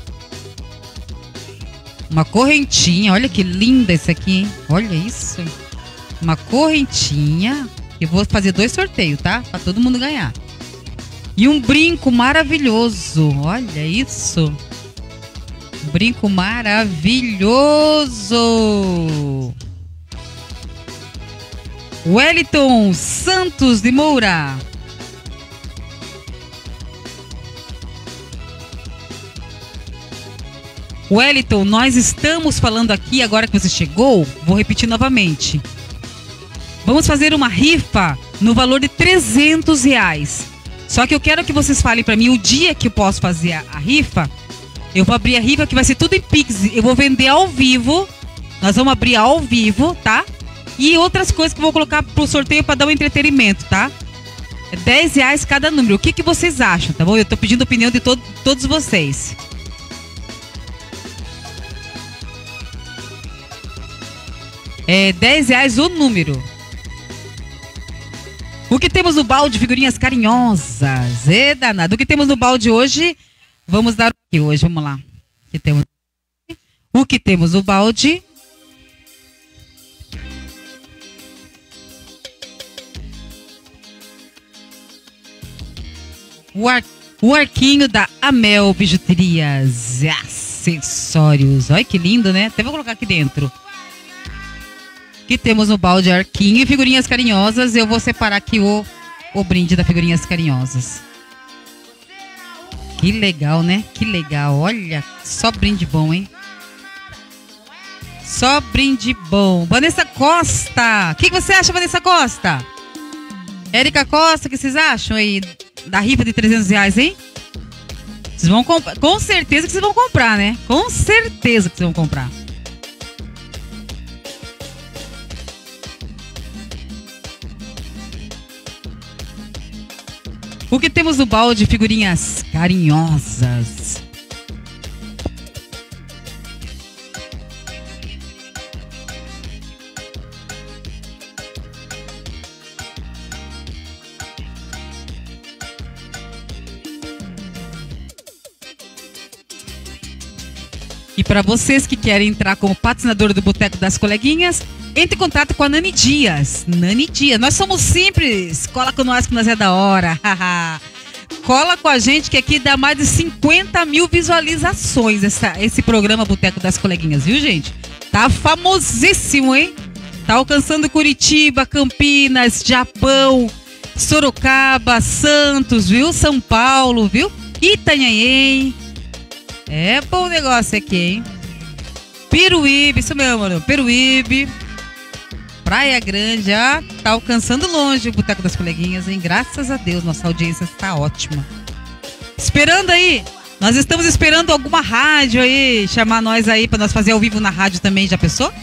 Uma correntinha. Olha que linda esse aqui, hein? Olha isso. Uma correntinha. Eu vou fazer dois sorteios, tá? Pra todo mundo ganhar. E um brinco maravilhoso. Olha isso. Um brinco maravilhoso. Wellington Santos de Moura. Wellington, nós estamos falando aqui, agora que você chegou, vou repetir novamente. Vamos fazer uma rifa no valor de trezentos reais. Só que eu quero que vocês falem pra mim o dia que eu posso fazer a, a rifa. Eu vou abrir a rifa que vai ser tudo em Pix. Eu vou vender ao vivo. Nós vamos abrir ao vivo, tá? E outras coisas que eu vou colocar pro sorteio para dar um entretenimento, tá? É dez reais cada número. O que, que vocês acham, tá bom? Eu tô pedindo a opinião de to todos vocês. É dez reais o número. O que temos no balde? Figurinhas carinhosas. É danado. O que temos no balde hoje? Vamos dar aqui hoje. Vamos lá. O que temos, o que temos no balde? O, ar, o arquinho da Amel Bijuterias e Acessórios. Olha que lindo, né? Até vou colocar aqui dentro. Que temos no balde arquinho e figurinhas carinhosas. Eu vou separar aqui o, o brinde da figurinhas carinhosas. Que legal, né? Que legal. Olha, só brinde bom, hein? Só brinde bom. Vanessa Costa. O que, que você acha, Vanessa Costa? Érica Costa, o que vocês acham aí da rifa de trezentos reais, hein? Vocês vão comprar. Com certeza que vocês vão comprar, né? Com certeza que vocês vão comprar. O que temos no balde? Figurinhas carinhosas. E para vocês que querem entrar como patrocinador do Boteco das Coleguinhas, entre em contato com a Nani Dias. Nani Dias, nós somos simples. Cola com nós que nós é da hora. Cola com a gente que aqui dá mais de cinquenta mil visualizações essa, esse programa Boteco das Coleguinhas, viu, gente? Tá famosíssimo, hein? Tá alcançando Curitiba, Campinas, Japão, Sorocaba, Santos, viu? São Paulo, viu? Itanhaém. É bom negócio aqui, hein? Peruíbe, isso mesmo, mano. Peruíbe. Praia Grande, já tá alcançando longe o Boteco das Coleguinhas, hein? Graças a Deus, nossa audiência está ótima. Esperando aí, nós estamos esperando alguma rádio aí, chamar nós aí pra nós fazer ao vivo na rádio também, já pensou?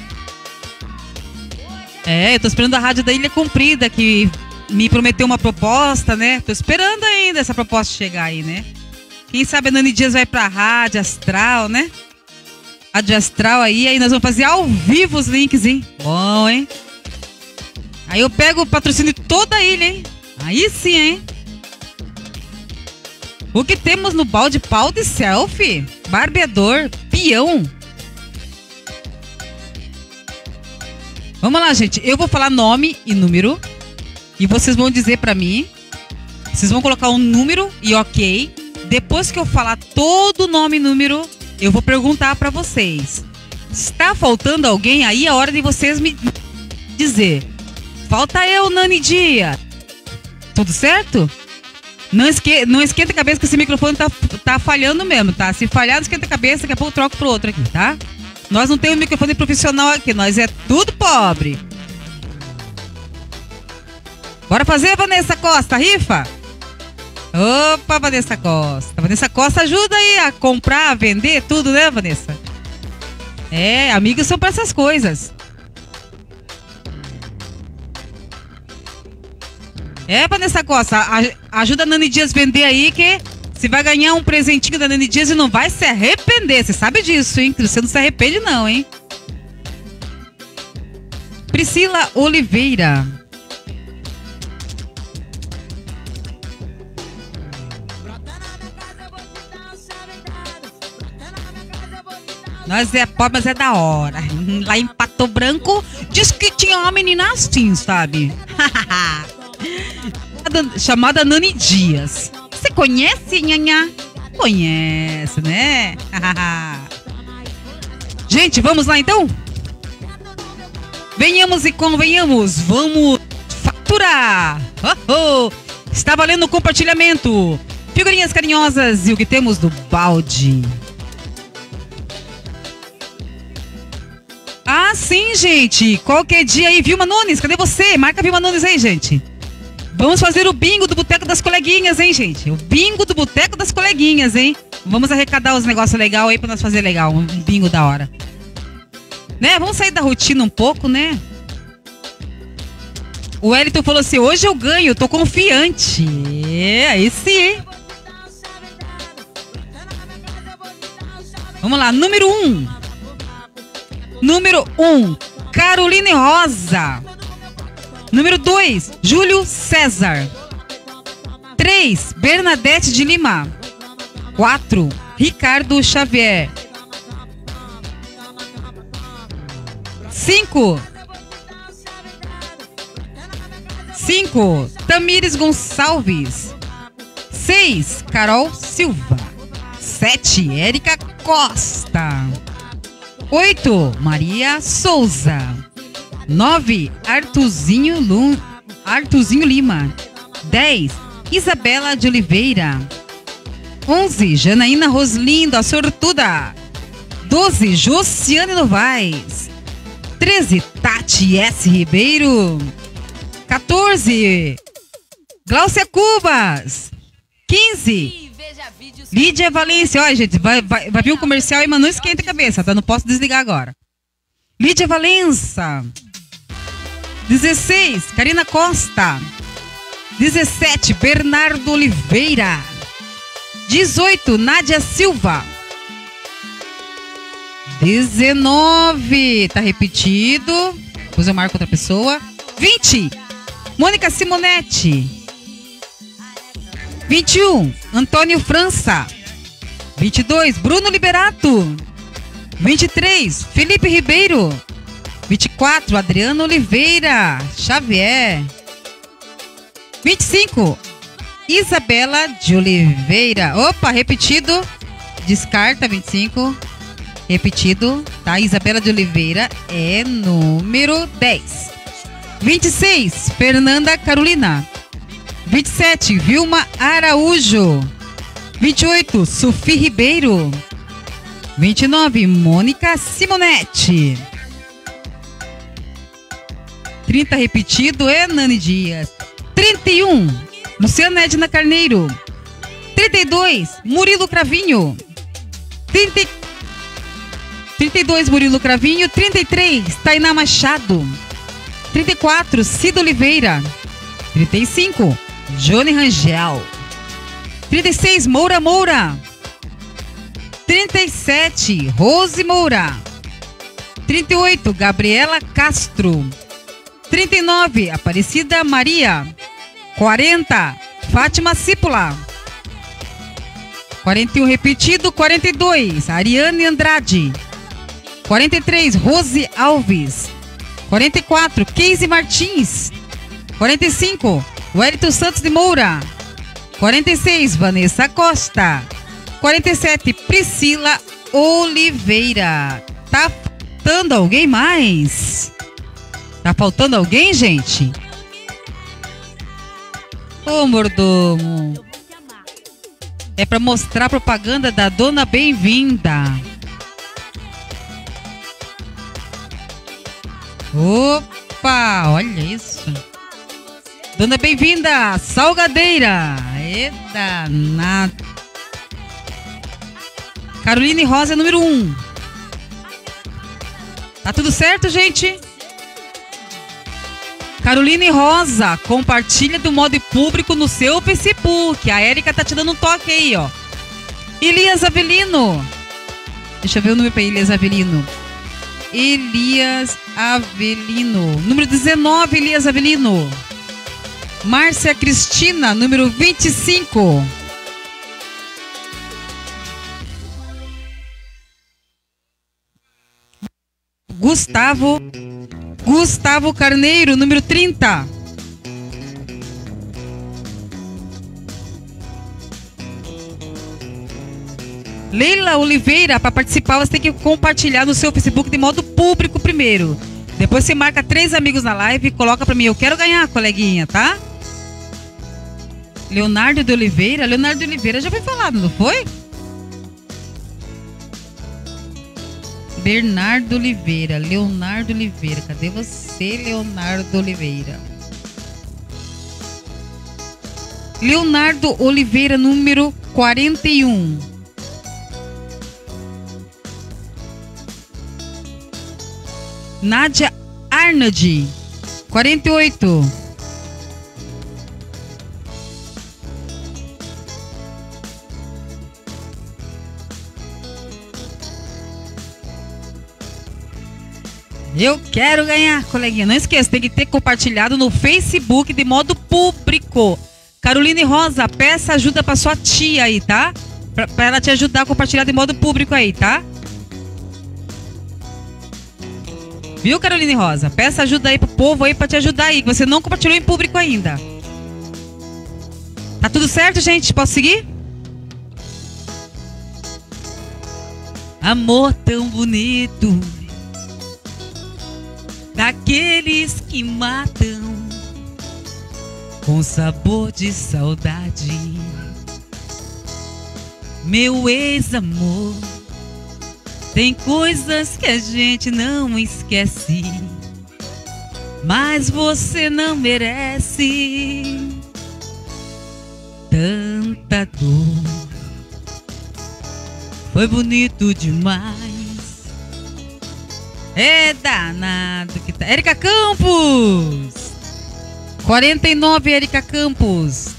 É, eu tô esperando a rádio da Ilha Comprida, que me prometeu uma proposta, né? Tô esperando ainda essa proposta chegar aí, né? Quem sabe a Nani Dias vai pra Rádio Astral, né? Rádio Astral aí, aí nós vamos fazer ao vivo os links, hein? Bom, hein? Aí eu pego o patrocínio de toda a ilha, hein? Aí sim, hein? O que temos no balde? Pau de selfie, barbeador, peão. Vamos lá, gente. Eu vou falar nome e número e vocês vão dizer pra mim. Vocês vão colocar um número e ok. Depois que eu falar todo o nome e número, eu vou perguntar pra vocês. Está faltando alguém? Aí é hora de vocês me dizer. Falta eu, Nani Dia. Tudo certo? Não, esque não esquenta a cabeça que esse microfone tá, tá falhando mesmo, tá? Se falhar, não esquenta a cabeça, daqui a pouco eu troco pro outro aqui, tá? Nós não temos microfone profissional aqui, nós é tudo pobre. Bora fazer, Vanessa Costa, rifa? Opa, Vanessa Costa. Vanessa Costa ajuda aí a comprar, a vender, tudo, né, Vanessa? É, amigos são pra essas coisas. É, Vanessa Costa, a, ajuda a Nani Dias vender aí, que você vai ganhar um presentinho da Nani Dias e não vai se arrepender. Você sabe disso, hein? Você não se arrepende não, hein? Priscila Oliveira. Nós é pobre, mas é da hora. Lá em Pato Branco, diz que tinha uma menina assim, sabe? Chamada Nani Dias. Você conhece, Nhanhá? Conhece, né? Gente, vamos lá então? Venhamos e convenhamos. Vamos faturar. Oh, oh. Está valendo o compartilhamento. Figurinhas carinhosas e o que temos do balde. Ah, sim, gente. Qualquer dia aí, Vilma Nunes, cadê você? Marca a Vilma Nunes aí, gente. Vamos fazer o bingo do Boteco das Coleguinhas, hein, gente? O bingo do Boteco das Coleguinhas, hein? Vamos arrecadar os negócios legais aí pra nós fazer legal. Um bingo da hora. Né? Vamos sair da rotina um pouco, né? O Wellington falou assim, hoje eu ganho, eu tô confiante. É, aí sim. Vamos lá, número um. Número um, Caroline Rosa. Número dois, Júlio César. três, Bernadette de Lima. quatro, Ricardo Xavier. cinco. cinco, Tamires Gonçalves. seis, Carol Silva. sete, Érica Costa. oito, Maria Souza. nove, Artuzinho, Lu... Artuzinho Lima. dez, Isabela de Oliveira. onze, Janaína Roslindo, a sortuda. doze, Josiane Novaes. treze, Tati S. Ribeiro. quatorze, Gláucia Cubas. quinze, Lídia Valência. Olha, gente, vai, vai, vai vir um comercial aí, mas não esquenta a cabeça, tá? Não posso desligar agora. Lídia Valença. dezesseis, Karina Costa. dezessete, Bernardo Oliveira. dezoito, Nádia Silva. dezenove, tá repetido. Depois eu marco outra pessoa. vinte, Mônica Simonetti. vinte e um, Antônio França. vinte e dois, Bruno Liberato. vinte e três, Felipe Ribeiro. vinte e quatro, Adriano Oliveira Xavier. vinte e cinco, Isabela de Oliveira. Opa, repetido. Descarta, vinte e cinco. Repetido, tá? Isabela de Oliveira é número dez. vinte e seis, Fernanda Carolina. vinte e sete, Vilma Araújo. vinte e oito, Sufi Ribeiro. vinte e nove, Mônica Simonetti. trinta, repetido, é Nani Dias. trinta e um, Luciana Edna Carneiro. trinta e dois, Murilo Cravinho. trinta, trinta e dois, Murilo Cravinho. trinta e três, Tainá Machado. trinta e quatro, Cida Oliveira. trinta e cinco, Johnny Rangel. trinta e seis, Moura Moura. trinta e sete, Rose Moura. trinta e oito, Gabriela Castro. trinta e nove, Aparecida Maria. quarenta, Fátima Cípula. quarenta e um, repetido. quarenta e dois, Ariane Andrade. quarenta e três, Rose Alves. quarenta e quatro, Keise Martins. quarenta e cinco, Wellington Santos de Moura. quarenta e seis, Vanessa Costa. quarenta e sete, Priscila Oliveira. Tá faltando alguém mais? Tá faltando alguém, gente? Ô, mordomo. É pra mostrar a propaganda da Dona Bem-vinda. Opa, olha isso. Dona Bem-vinda, Salgadeira. E danado. Caroline Rosa, número um. Tá tudo certo, gente? Caroline Rosa, compartilha do modo público no seu Facebook. A Érica tá te dando um toque aí, ó. Elias Avelino. Deixa eu ver o número pra Elias Avelino. Elias Avelino. Número dezenove, Elias Avelino. Márcia Cristina, número vinte e cinco. Gustavo. Gustavo Carneiro, número trinta. Leila Oliveira, para participar você tem que compartilhar no seu Facebook de modo público primeiro. Depois você marca três amigos na live e coloca para mim, eu quero ganhar, coleguinha, tá? Leonardo de Oliveira, Leonardo de Oliveira já foi falado, não foi? Bernardo Oliveira, Leonardo Oliveira, cadê você, Leonardo Oliveira? Leonardo Oliveira, número quarenta e um. Nádia Arnold, quarenta e oito. Eu quero ganhar, coleguinha. Não esqueça, tem que ter compartilhado no Facebook de modo público. Caroline Rosa, peça ajuda pra sua tia aí, tá? Pra, pra ela te ajudar a compartilhar de modo público aí, tá? Viu, Caroline Rosa? Peça ajuda aí pro povo aí pra te ajudar aí, que você não compartilhou em público ainda. Tá tudo certo, gente? Posso seguir? Amor tão bonito, daqueles que matam com sabor de saudade. Meu ex-amor, tem coisas que a gente não esquece, mas você não merece tanta dor. Foi bonito demais. É danado que tá. Érica Campos, quarenta e nove, Érica Campos.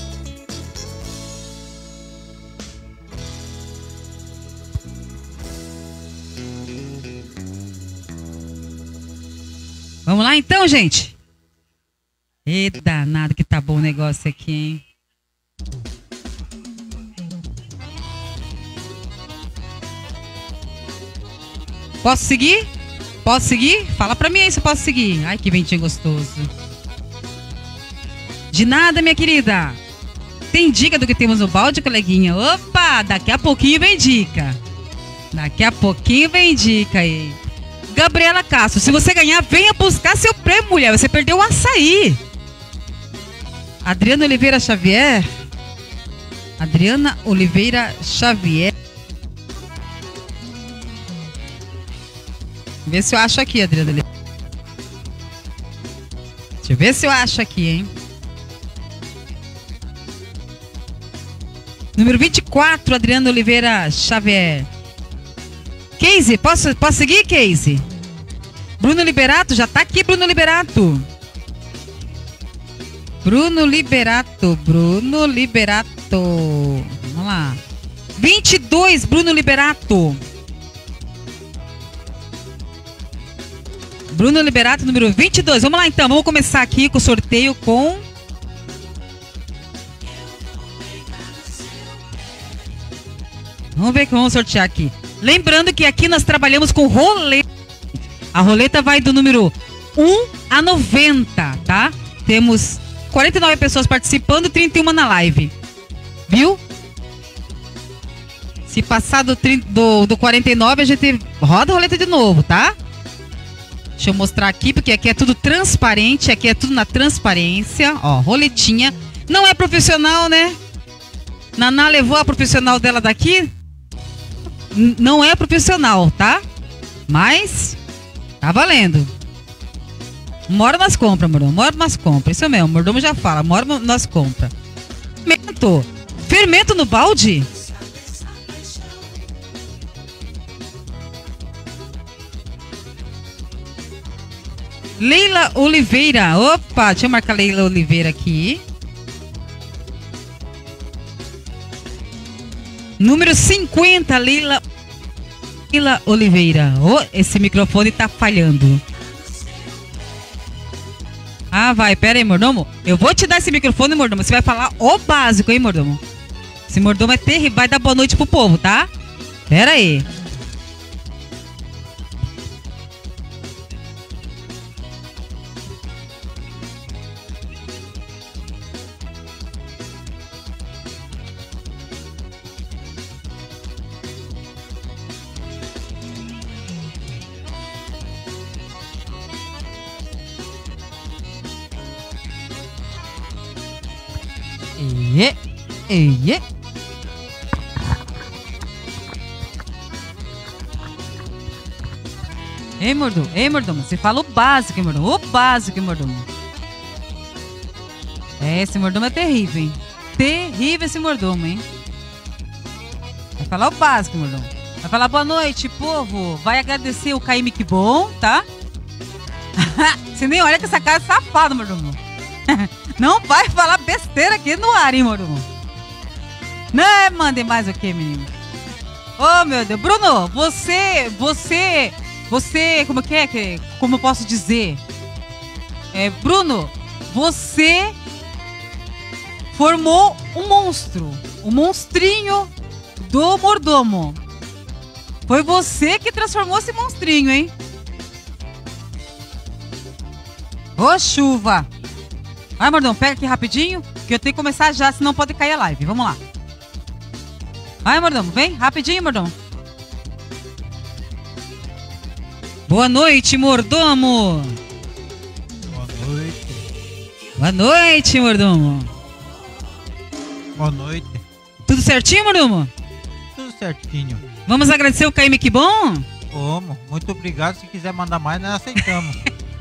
Vamos lá então, gente. E danado que tá bom o negócio aqui, hein? Posso seguir? Posso seguir? Fala pra mim aí se eu posso seguir. Ai, que ventinho gostoso. De nada, minha querida. Tem dica do que temos no balde, coleguinha? Opa, daqui a pouquinho vem dica. Daqui a pouquinho vem dica aí. Gabriela Castro, se você ganhar, venha buscar seu prêmio, mulher. Você perdeu o açaí. Adriana Oliveira Xavier. Adriana Oliveira Xavier. Vê se eu acho aqui, Adriana. Deixa eu ver se eu acho aqui, hein? Número vinte e quatro, Adriana Oliveira Xavier. Casey, posso, posso seguir, Casey? Bruno Liberato, já tá aqui, Bruno Liberato. Bruno Liberato, Bruno Liberato. Vamos lá. vinte e dois, Bruno Liberato. Bruno Liberato, número vinte e dois. Vamos lá então, vamos começar aqui com o sorteio com... Vamos ver o que vamos sortear aqui. Lembrando que aqui nós trabalhamos com roleta. A roleta vai do número um a noventa, tá? Temos quarenta e nove pessoas participando, trinta e uma na live. Viu? Se passar do, do, do quarenta e nove, a gente roda a roleta de novo, tá? Deixa eu mostrar aqui, porque aqui é tudo transparente, aqui é tudo na transparência. Ó, roletinha. Não é profissional, né? Naná levou a profissional dela daqui. N- não é profissional, tá? Mas tá valendo. Mora nas compras, mordomo. Mora nas compras. Isso mesmo, o mordomo já fala. Mora nas compras. fermento. Fermento no balde? Leila Oliveira. Opa, deixa eu marcar Leila Oliveira aqui. Número cinquenta, Leila, Leila Oliveira. Oh, esse microfone tá falhando. Ah, vai, pera aí, mordomo. Eu vou te dar esse microfone, mordomo. Você vai falar o básico, hein, mordomo? Esse mordomo é terrível. Vai dar boa noite pro povo, tá? Pera aí. Eie, eie. Ei, mordomo, ei, mordomo, você fala o básico, hein, mordomo, o básico, hein, mordomo. É, esse mordomo é terrível, hein. Terrível esse mordomo, hein. Vai falar o básico, mordomo. Vai falar boa noite, povo. Vai agradecer o Caíme que bom, tá? Você nem olha com essa cara safada, mordomo. Não vai falar besteira aqui no ar, hein, mordomo. Não, mandem mais o que, menino? Oh, meu Deus. Bruno, você, você, você, como que é? Como eu posso dizer? É, Bruno, você formou um monstro. Um monstrinho do mordomo. Foi você que transformou esse monstrinho, hein? Ô, chuva. Vai, mordomo, pega aqui rapidinho, que eu tenho que começar já, senão pode cair a live. Vamos lá. Vai, mordomo, vem, rapidinho, mordomo. Boa noite, mordomo. Boa noite. Boa noite, mordomo. Boa noite. Tudo certinho, mordomo? Tudo certinho. Vamos agradecer o Caíme que bom? Como? Muito obrigado. Se quiser mandar mais, nós aceitamos.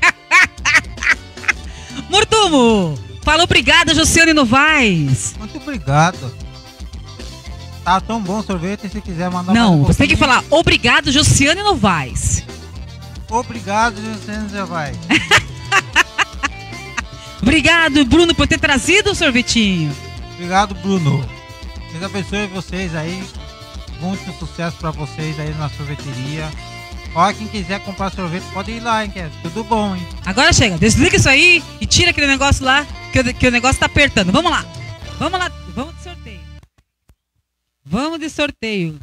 Mordomo, fala obrigado, Josiane Novaes. Muito obrigado. Tá tão bom o sorvete, se quiser mandar Não, mais um você tem que pouquinho. falar obrigado, Josiane Novaes. Obrigado, Josiane Novaes. Obrigado, Bruno, por ter trazido o sorvetinho. Obrigado, Bruno. Deus abençoe vocês aí. Muito sucesso pra vocês aí na sorveteria. Ó, quem quiser comprar sorvete, pode ir lá, hein, que é tudo bom, hein. Agora chega, desliga isso aí e tira aquele negócio lá, que o, que o negócio tá apertando. Vamos lá, vamos lá, vamos de sorteio. Vamos de sorteio.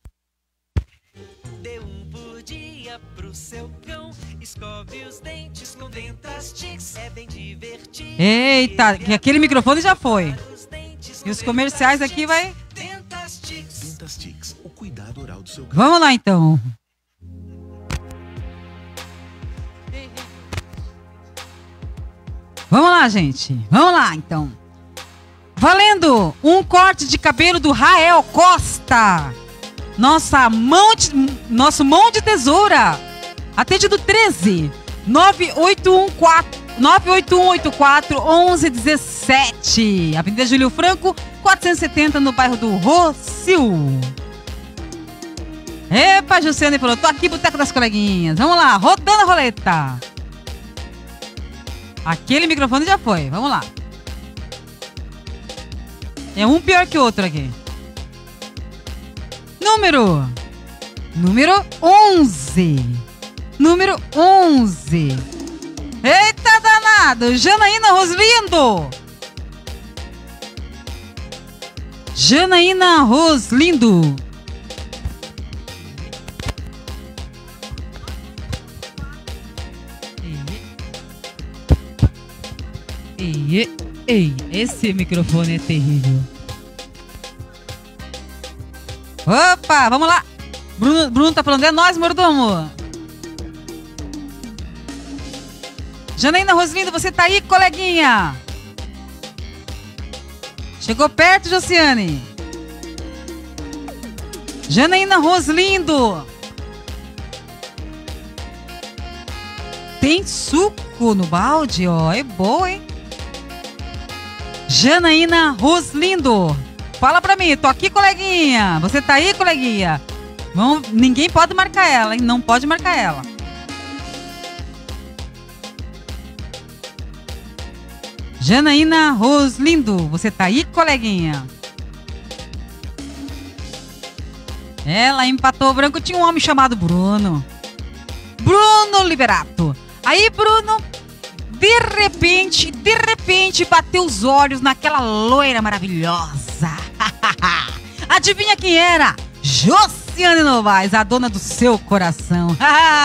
Dê um por dia pro seu cão, escove os dentes com Dentastix, é bem divertido. Eita, que aquele microfone já foi. E os comerciais aqui vai... Dentastix. Dentastix, o cuidado oral do seu cão. Vamos lá, então. Vamos lá, gente. Vamos lá, então. Valendo um corte de cabelo do Rael Costa. Nossa mão de, nosso mão de tesoura. Atendido treze nove oito um quatro nove oito um oito quatro onze dezessete. Avenida Júlio Franco, quatrocentos e setenta, no bairro do Rocio. Epa, Jussiane falou, tô aqui, Boteco das Coleguinhas. Vamos lá, rodando a roleta. Aquele microfone já foi, vamos lá. É um pior que o outro aqui. Número. Número onze. Número onze. Eita danado, Janaína Roslindo. Janaína Roslindo. Ei, ei, esse microfone é terrível. Opa, vamos lá. Bruno, Bruno tá falando, é nós, mordomo. Janaína Roslindo, você tá aí, coleguinha? Chegou perto, Josiane. Janaína Roslindo. Tem suco no balde, ó. É bom, hein? Janaína Roslindo. Fala pra mim, tô aqui, coleguinha. Você tá aí, coleguinha? Não, ninguém pode marcar ela, hein? Não pode marcar ela. Janaína Roslindo, você tá aí, coleguinha? Ela empatou o branco. Tinha um homem chamado Bruno. Bruno Liberato. Aí, Bruno, de repente, de repente, bateu os olhos naquela loira maravilhosa. Adivinha quem era? Josiane Novaes, a dona do seu coração.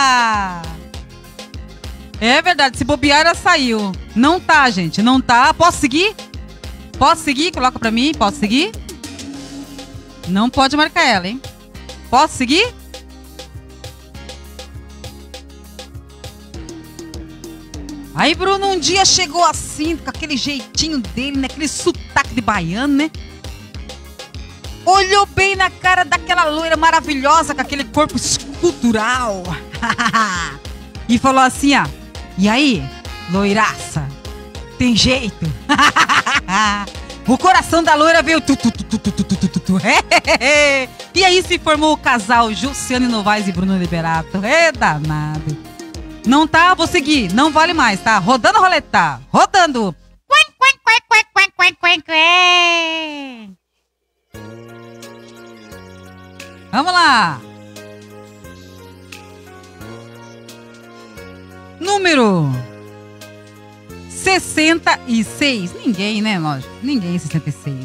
É verdade, se bobear, ela saiu. Não tá, gente, não tá. Posso seguir? Posso seguir? Coloca pra mim, posso seguir? Não pode marcar ela, hein? Posso seguir? Aí, Bruno, um dia chegou assim, com aquele jeitinho dele, né? Aquele sotaque de baiano, né? Olhou bem na cara daquela loira maravilhosa, com aquele corpo escultural. E falou assim, ó. E aí, loiraça, tem jeito? O coração da loira veio tu, tu, tu, tu, tu, tu, tu, tu, tu. E aí se formou o casal Josiane Novaes e Bruno Liberato. É danado. Não tá? Vou seguir. Não vale mais, tá? Rodando a roleta. Rodando. Vamos lá. Número sessenta e seis. Ninguém, né? Lógico. Ninguém sessenta e seis.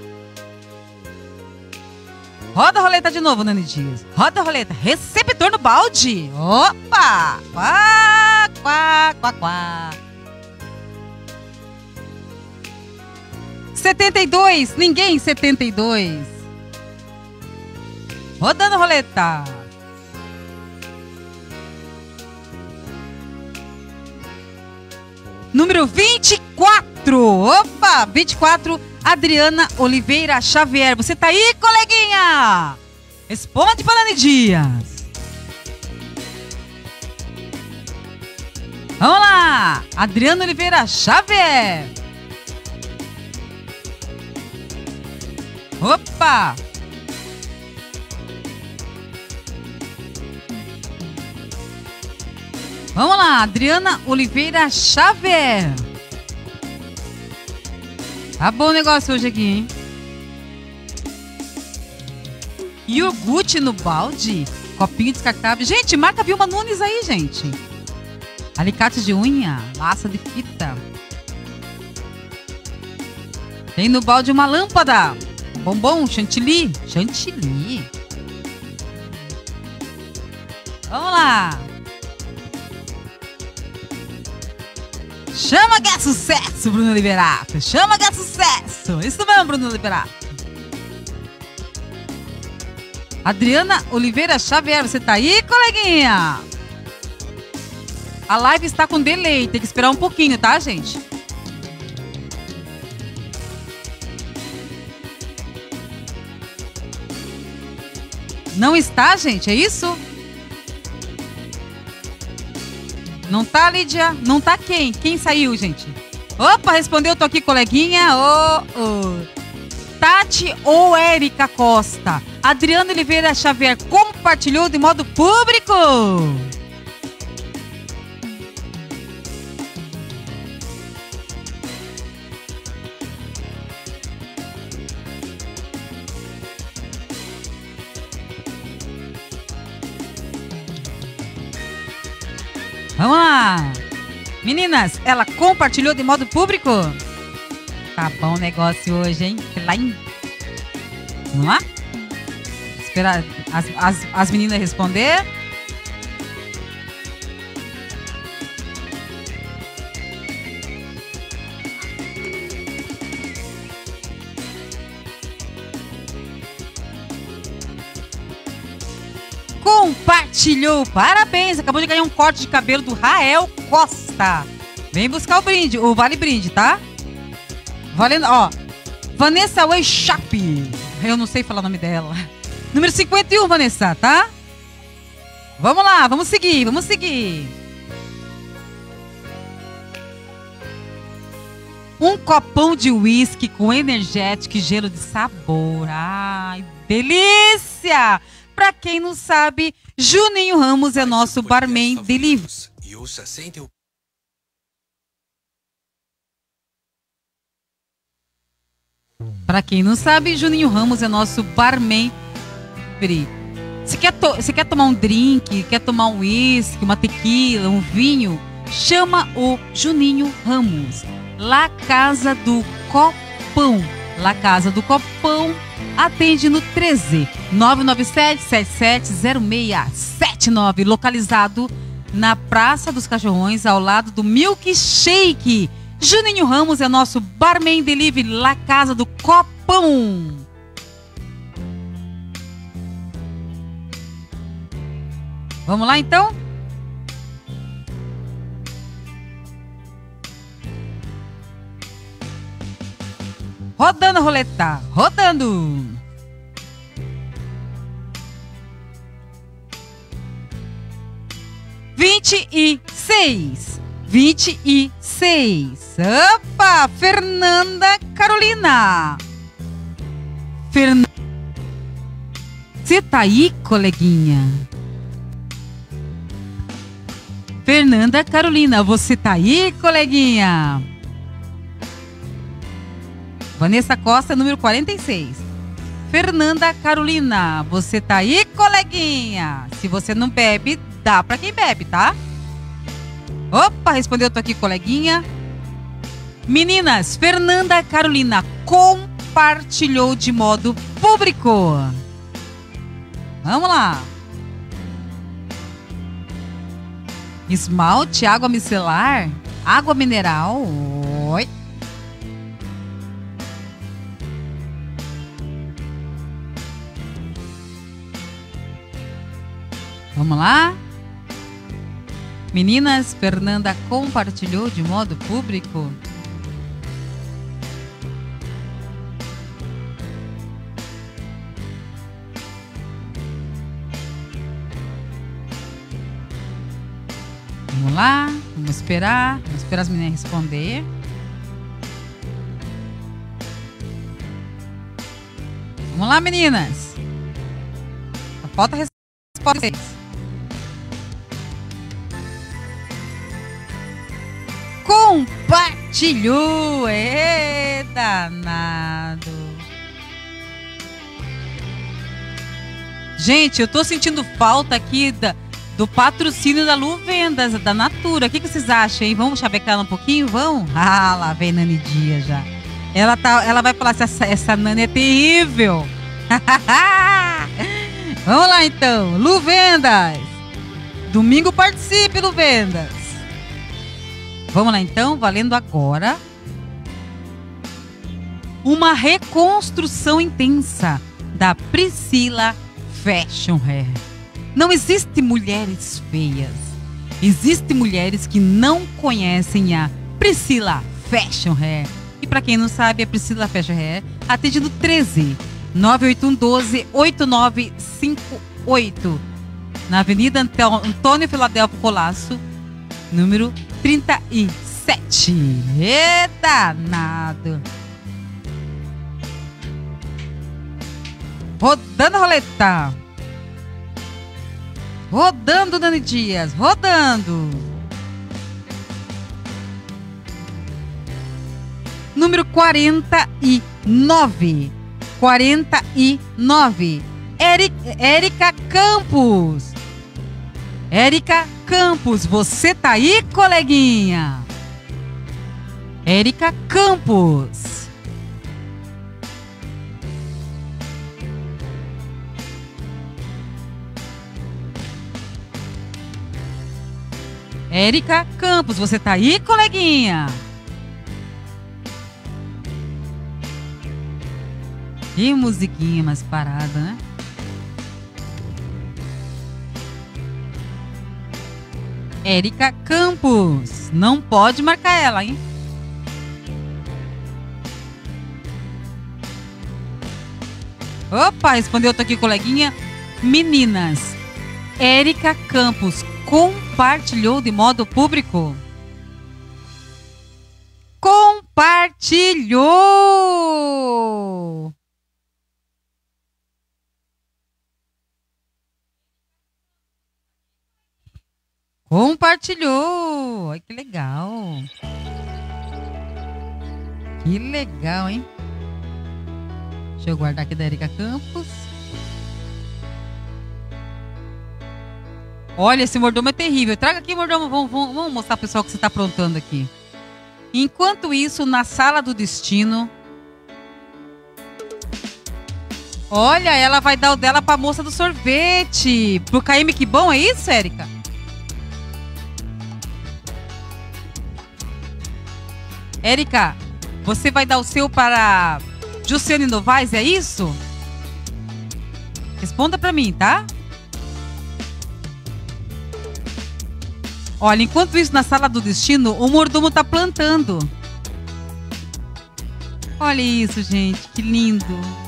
Roda a roleta de novo, Nani Dias. Roda a roleta. Receptor no balde. Opa! Quá, quá, quá, quá. setenta e dois. Ninguém, setenta e dois. Rodando a roleta. Número vinte e quatro. Opa, vinte e quatro. Adriana Oliveira Xavier. Você tá aí, coleguinha? Responde, Nani Dias. Vamos lá. Adriana Oliveira Xavier. Opa. Vamos lá, Adriana Oliveira Xavier. Tá bom o negócio hoje aqui, hein? Iogurte no balde. Copinho descartável. Gente, marca Vilma Nunes aí, gente. Alicate de unha. Laça de fita. Tem no balde uma lâmpada. Bombom, chantilly. Chantilly. Vamos lá. Chama que é sucesso, Bruno Liberato. Chama que é sucesso. Isso mesmo, Bruno Liberato. Adriana Oliveira Xavier, você tá aí, coleguinha? A live está com delay. Tem que esperar um pouquinho, tá, gente? Não está, gente? É isso? Não tá, Lídia? Não tá quem? Quem saiu, gente? Opa, respondeu, tô aqui, coleguinha. Oh, oh. Tati ou Érica Costa? Adriana Oliveira Xavier compartilhou de modo público. Vamos lá. Meninas, ela compartilhou de modo público? Tá bom o negócio hoje, hein? Lá em... Vamos lá? Esperar as, as, as meninas responder. Compartilhou, parabéns, acabou de ganhar um corte de cabelo do Rael Costa. Vem buscar o brinde, o vale brinde, tá? Valendo, ó, Vanessa Weishap, eu não sei falar o nome dela. Número cinquenta e um, Vanessa, tá? Vamos lá, vamos seguir, vamos seguir. Um copão de uísque com energético e gelo de sabor. Ai, delícia! Pra quem não sabe, Juninho Ramos é nosso barman delivery. E ouça sem teu... Pra quem não sabe, Juninho Ramos é nosso barman delivery. Se quer, to se quer tomar um drink, quer tomar um uísque, uma tequila, um vinho, chama o Juninho Ramos. La Casa do Copão. La Casa do Copão atende no treze nove nove sete sete sete zero seis sete nove, localizado na Praça dos Cachorrões, ao lado do Milkshake. Juninho Ramos é nosso barman delivery, La Casa do Copão. Vamos lá então? Rodando a roleta, rodando. Vinte e seis, vinte e seis. Opa, Fernanda Carolina. Fernanda, você tá aí, coleguinha? Fernanda Carolina, você tá aí, coleguinha? Vanessa Costa, número quarenta e seis. Fernanda Carolina, você tá aí, coleguinha? Se você não bebe, dá pra quem bebe, tá? Opa, respondeu, tô aqui, coleguinha. Meninas, Fernanda Carolina compartilhou de modo público. Vamos lá. Esmalte, água micelar, água mineral. Oi. Vamos lá? Meninas, Fernanda compartilhou de modo público. Vamos lá, vamos esperar, vamos esperar as meninas responder. Vamos lá, meninas. Falta a resposta. Compartilhou, é danado. Gente, eu tô sentindo falta aqui da, do patrocínio da Lu Vendas, da Natura. O que, que vocês acham, hein? Vamos chavecar um pouquinho? Vão? Ah, lá vem Nani Dias já. Ela, tá, ela vai falar se essa, essa Nani é terrível. Vamos lá então, Lu Vendas. Domingo participe, Lu Vendas. Vamos lá então, valendo agora. Uma reconstrução intensa da Priscila Fashion Hair. Não existe mulheres feias. Existem mulheres que não conhecem a Priscila Fashion Hair. E para quem não sabe, a Priscila Fashion Hair atende no treze nove oito um doze oito nove cinco oito. Na Avenida Antônio Filadelfo Colasso, número trinta e sete. É danado. Rodando a roleta. Rodando, Dani Dias. Rodando. Número quarenta e nove. quarenta e nove. Érica Campos. Érica Campos, você tá aí, coleguinha? Érica Campos. Érica Campos, você tá aí, coleguinha? Que musiquinha mais parada, né? Érica Campos. Não pode marcar ela, hein? Opa, respondeu, tô aqui, coleguinha. Meninas, Érica Campos compartilhou de modo público. Compartilhou. compartilhou. Compartilhou. Ai, que legal. Que legal, hein? Deixa eu guardar aqui da Erika Campos. Olha, esse mordomo é terrível. Traga aqui, mordomo. Vamos, vamos, vamos mostrar pro pessoal o que você está aprontando aqui. Enquanto isso, na sala do destino... Olha, ela vai dar o dela pra moça do sorvete. Pro K M Que Bom, é isso, Erika? Erika, você vai dar o seu para Jussiane Novaes, é isso? Responda pra mim, tá? Olha, enquanto isso, na sala do destino, o mordomo tá plantando. Olha isso, gente, que lindo.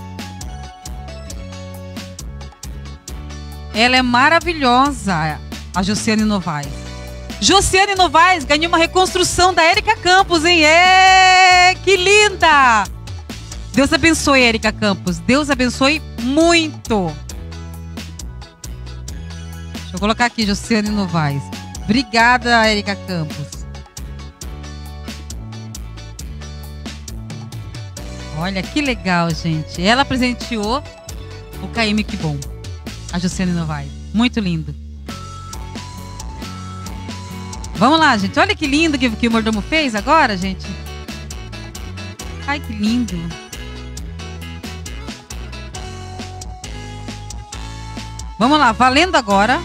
Ela é maravilhosa, a Jussiane Novaes. Jussiane Novaes ganhou uma reconstrução da Erika Campos, hein? É, que linda! Deus abençoe, Erika Campos. Deus abençoe muito. Deixa eu colocar aqui, Jussiane Novaes. Obrigada, Erika Campos. Olha, que legal, gente. Ela presenteou o K M Que Bom. A Jussiane Novaes. Muito lindo. Vamos lá, gente. Olha que lindo que, que o mordomo fez agora, gente. Ai, que lindo. Vamos lá, valendo agora.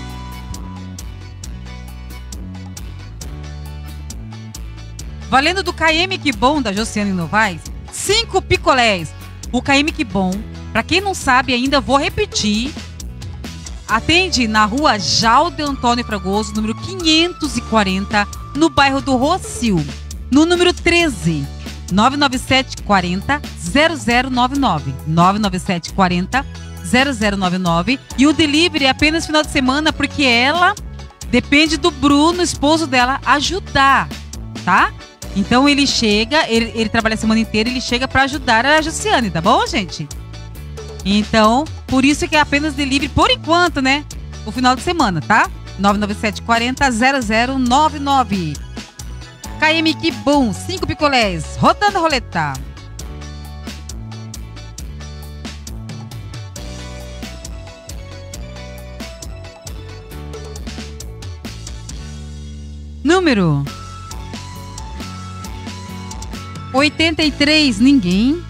Valendo do K M Que Bom da Jussiane Novaes, cinco picolés. O K M Que Bom, pra quem não sabe ainda, vou repetir. Atende na rua Jaldo Antônio Fragoso, número quinhentos e quarenta, no bairro do Rocio. No número treze, nove nove sete quatro zero, zero zero nove nove. nove nove sete quatro zero, zero zero nove nove. E o delivery é apenas final de semana, porque ela depende do Bruno, esposo dela, ajudar, tá? Então ele chega, ele, ele trabalha a semana inteira, ele chega pra ajudar a Jussiane, tá bom, gente? Então, por isso que é apenas delivery, por enquanto, né? O final de semana, tá? nove nove sete quatro zero, zero zero nove nove. K M Que Bom, cinco picolés. Rodando a roleta. Número oitenta e três, ninguém.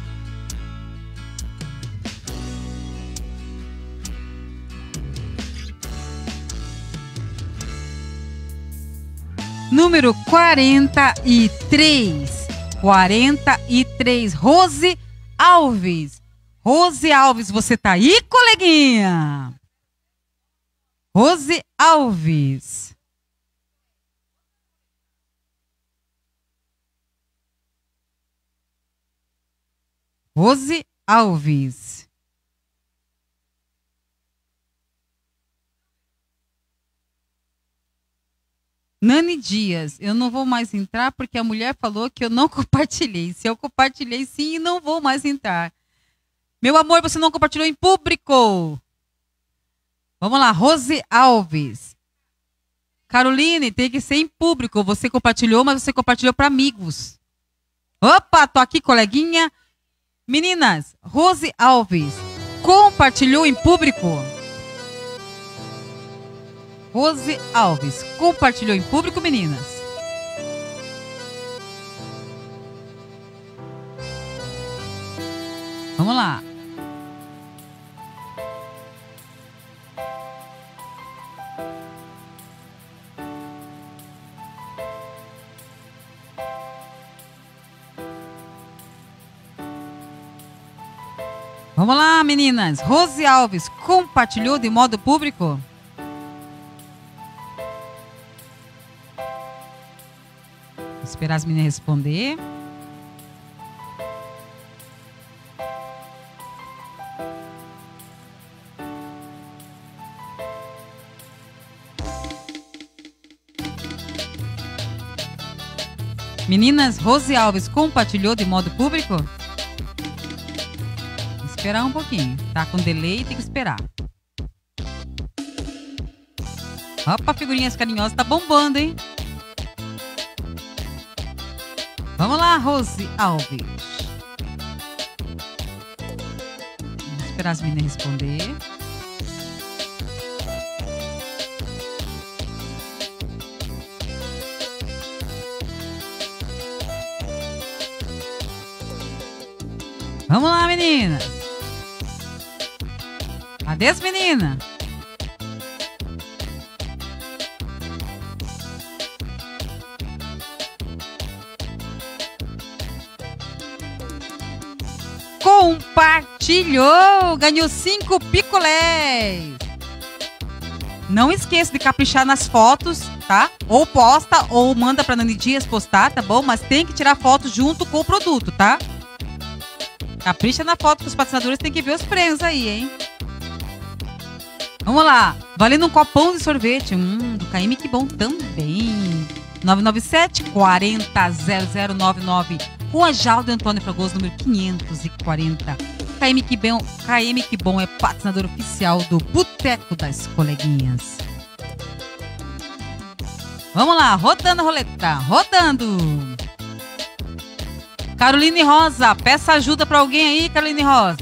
Número quarenta e três. quarenta e três. Rose Alves. Rose Alves, você tá aí, coleguinha? Rose Alves. Rose Alves. Nani Dias, eu não vou mais entrar porque a mulher falou que eu não compartilhei. Se eu compartilhei, sim, não vou mais entrar. Meu amor, você não compartilhou em público. Vamos lá, Rose Alves. Caroline, tem que ser em público. Você compartilhou, mas você compartilhou para amigos. Opa, tô aqui, coleguinha. Meninas, Rose Alves, compartilhou em público? Rose Alves, compartilhou em público, meninas? Vamos lá. Vamos lá, meninas. Rose Alves, compartilhou de modo público? Vou esperar as meninas responder. Meninas, Rose Alves compartilhou de modo público? Esperar um pouquinho. Tá com delay, tem que esperar. Opa, figurinhas carinhosas, tá bombando, hein? Vamos lá, Rose Alves. Vamos esperar as meninas responder. Vamos lá, meninas. Adeus, menina. Compartilhou, ganhou cinco picolés. Não esqueça de caprichar nas fotos, tá? Ou posta ou manda pra Nani Dias postar, tá bom? Mas tem que tirar foto junto com o produto, tá? Capricha na foto que os patrocinadores têm que ver os prêmios aí, hein? Vamos lá. Valendo um copão de sorvete. Hum, do K M Que Bom também. nove nove sete, quarenta, zero zero nove nove. Rua Jaldo Antônio Fragoso, número quinhentos e quarenta. K M Que Bom, K M Que Bom é patrocinador oficial do Boteco das Coleguinhas. Vamos lá. Rodando a roleta. Rodando. Caroline Rosa, peça ajuda pra alguém aí, Caroline Rosa.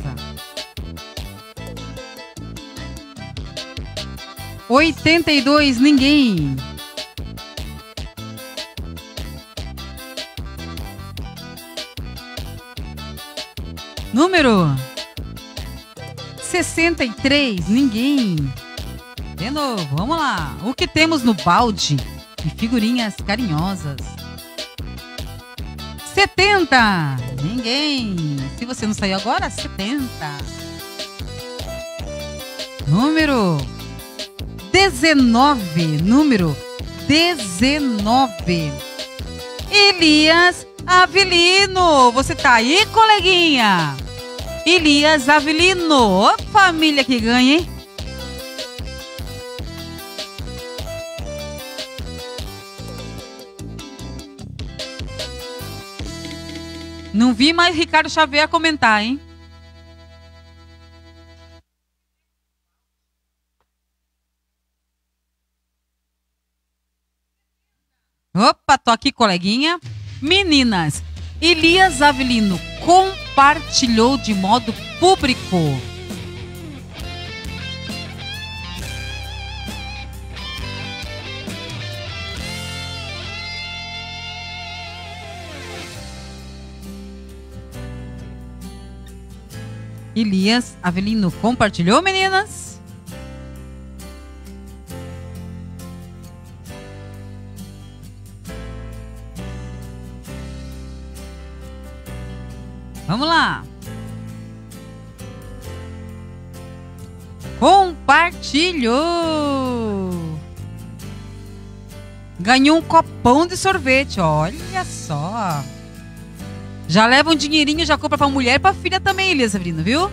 oitenta e dois, ninguém. Número sessenta e três, ninguém. De novo, vamos lá. O que temos no balde de figurinhas carinhosas? setenta, ninguém. Se você não saiu agora, setenta. Número dezenove, número dezenove. Elias Avelino, você tá aí, coleguinha? Elias Avelino, ô família que ganha, hein? Não vi mais Ricardo Xavier comentar, hein? Opa, tô aqui, coleguinha. Meninas, Elias Avelino compartilhou de modo público. Elias Avelino compartilhou, meninas? Vamos lá. Compartilhou. Ganhou um copão de sorvete, olha só. Já leva um dinheirinho, já compra pra mulher e pra filha também, Elias Avelino, viu?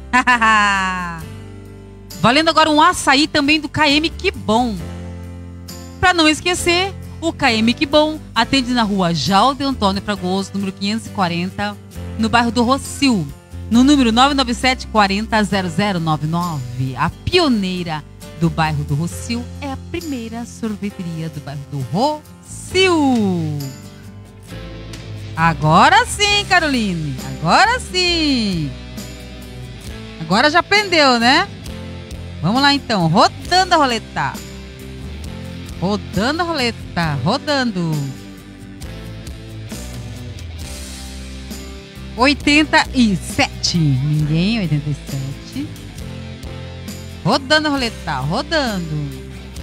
Valendo agora um açaí também do K M Que Bom. Pra não esquecer, o K M Que Bom atende na rua Jaldo Antônio Fragoso, número quinhentos e quarenta, no bairro do Rocio, no número nove nove sete, quarenta, zero zero nove nove. A pioneira do bairro do Rocio é a primeira sorveteria do bairro do Rocio. Agora sim, Caroline. Agora sim. Agora já aprendeu, né? Vamos lá então. Rodando a roleta. Rodando a roleta. Rodando. oitenta e sete. Ninguém. oitenta e sete. Rodando a roleta. Rodando.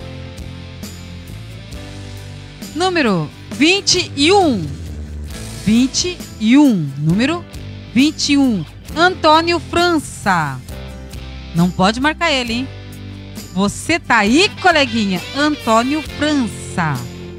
Número vinte e um. vinte e um, número vinte e um, Antônio França. Não pode marcar ele, hein? Você tá aí, coleguinha? Antônio França.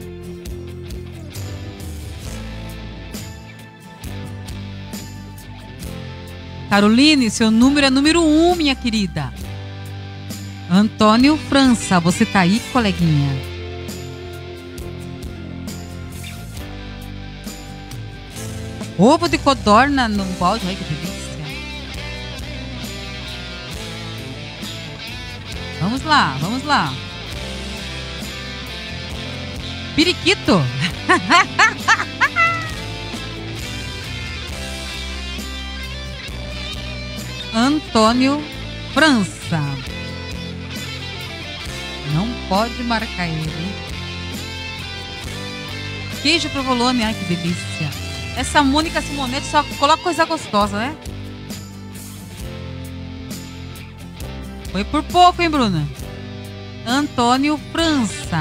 Caroline, seu número é número um, minha querida. Antônio França, você tá aí, coleguinha? Ovo de codorna no balde. Ai, que delícia. Vamos lá, vamos lá. Periquito. Antônio França. Não pode marcar ele. Queijo provolone, ai que delícia. Essa Mônica Simonetti só coloca coisa gostosa, né? Foi por pouco, hein, Bruna? Antônio França.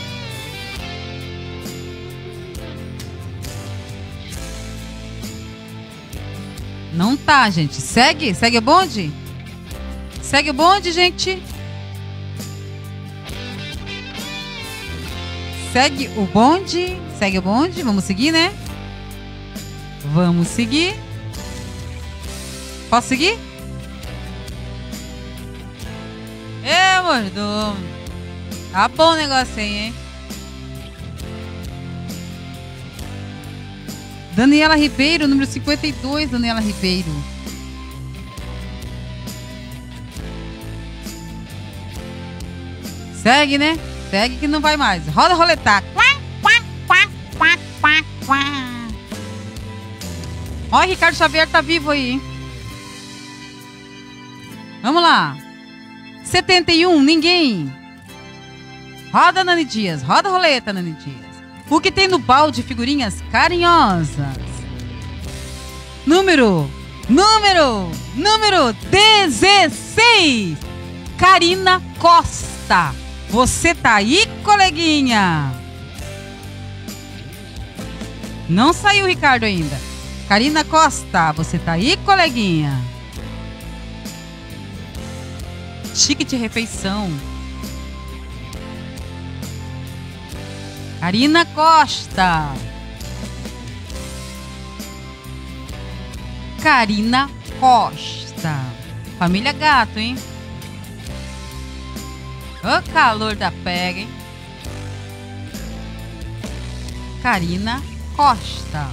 Não tá, gente. Segue? Segue o bonde? Segue o bonde, gente? Segue o bonde? Segue o bonde? Vamos seguir, né? Vamos seguir. Posso seguir? É, mordomo. Tá bom o negócio aí, hein? Daniela Ribeiro, número cinquenta e dois, Daniela Ribeiro. Segue, né? Segue que não vai mais. Roda a roleta. Ó, o Ricardo Xavier tá vivo aí, hein? Vamos lá. setenta e um, ninguém. Roda, Nani Dias. Roda a roleta, Nani Dias. O que tem no balde figurinhas carinhosas? Número, número, número dezesseis. Karina Costa. Você tá aí, coleguinha? Não saiu o Ricardo ainda. Karina Costa, você tá aí, coleguinha? Ticket de refeição. Karina Costa. Karina Costa. Família Gato, hein? O calor da pega, hein? Karina Costa.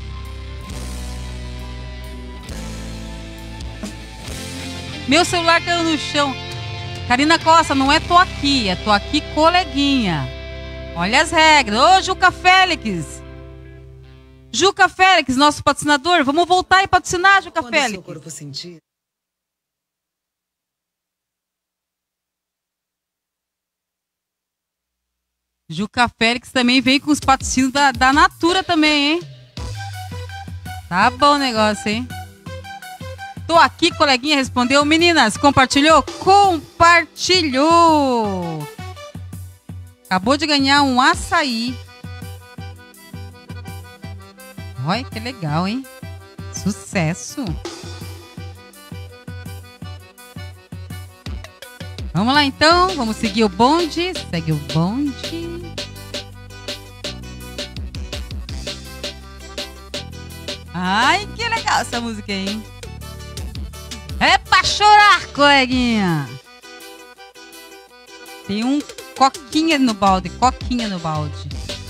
Meu celular caiu no chão. Karina Costa, não é tô aqui, é tô aqui, coleguinha. Olha as regras. Ô, Juca Félix. Juca Félix, nosso patrocinador. Vamos voltar e patrocinar, Juca Quando Félix. seu corpo sentir. Juca Félix também vem com os patrocínios da, da Natura também, hein? Tá bom o negócio, hein? Tô aqui, coleguinha, respondeu. Meninas, compartilhou? Compartilhou! Acabou de ganhar um açaí. Olha que legal, hein? Sucesso! Vamos lá, então. Vamos seguir o bonde. Segue o bonde. Ai, que legal essa música aí, hein? É pra chorar, coleguinha. Tem um coquinha no balde. Coquinha no balde.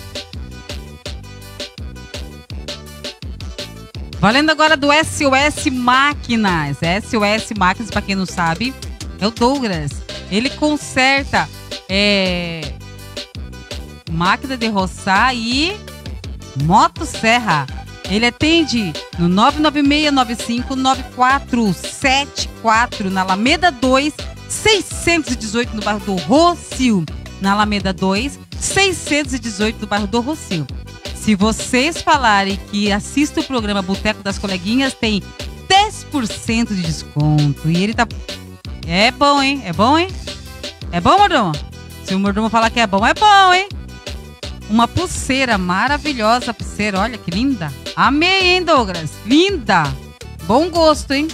Valendo agora do S O S Máquinas. S O S Máquinas, pra quem não sabe, é o Douglas. Ele conserta é, máquina de roçar e motosserra. Ele atende no nove nove seis nove cinco nove quatro sete quatro na Alameda dois, seiscentos e dezoito no bairro do Rocio. Na Alameda dois, seiscentos e dezoito no bairro do Rocio. Se vocês falarem que assistem o programa Boteco das Coleguinhas, tem dez por cento de desconto. E ele tá... É bom, hein? É bom, hein? É bom, mordomo? Se o mordomo falar que é bom, é bom, hein? Uma pulseira maravilhosa, pulseira. Olha que linda. Amei, hein, Douglas? Linda. Bom gosto, hein?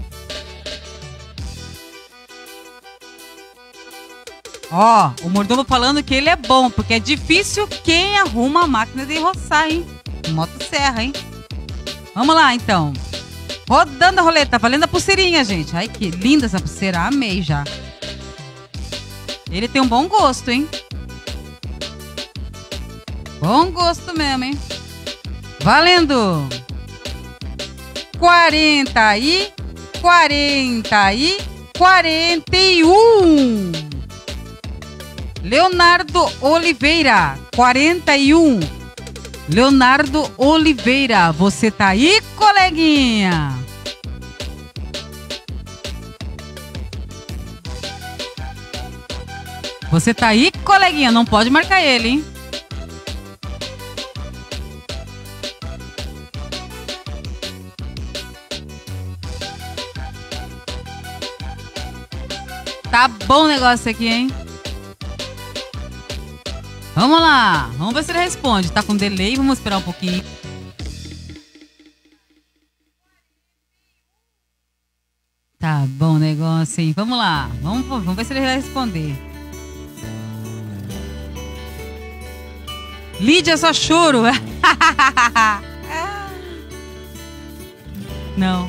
Ó, o mordomo falando que ele é bom, porque é difícil quem arruma a máquina de roçar, hein? Motosserra, hein? Vamos lá, então. Rodando a roleta, valendo a pulseirinha, gente. Ai, que linda essa pulseira. Amei já. Ele tem um bom gosto, hein? Bom gosto mesmo, hein? Valendo! quarenta e quarenta e quarenta e um. Leonardo Oliveira, quarenta e um. Leonardo Oliveira, você tá aí, coleguinha? Você tá aí, coleguinha? Não pode marcar ele, hein? Tá bom o negócio aqui, hein? Vamos lá. Vamos ver se ele responde. Tá com delay, vamos esperar um pouquinho. Tá bom o negócio, hein? Vamos lá. Vamos, vamos ver se ele vai responder. Lídia, só choro. Não.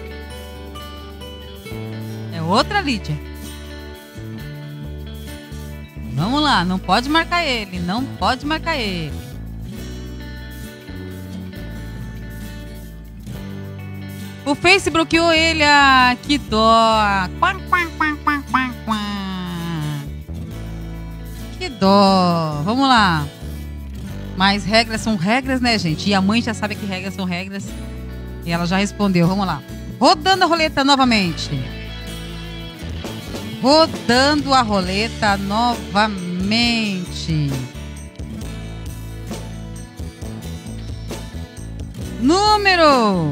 É outra Lídia. Vamos lá, não pode marcar ele, não pode marcar ele. O Face bloqueou ele, ah, que dó. Que dó. Vamos lá. Mas regras são regras, né, gente? E a mãe já sabe que regras são regras. E ela já respondeu, vamos lá. Rodando a roleta novamente. Rodando a roleta novamente. Número.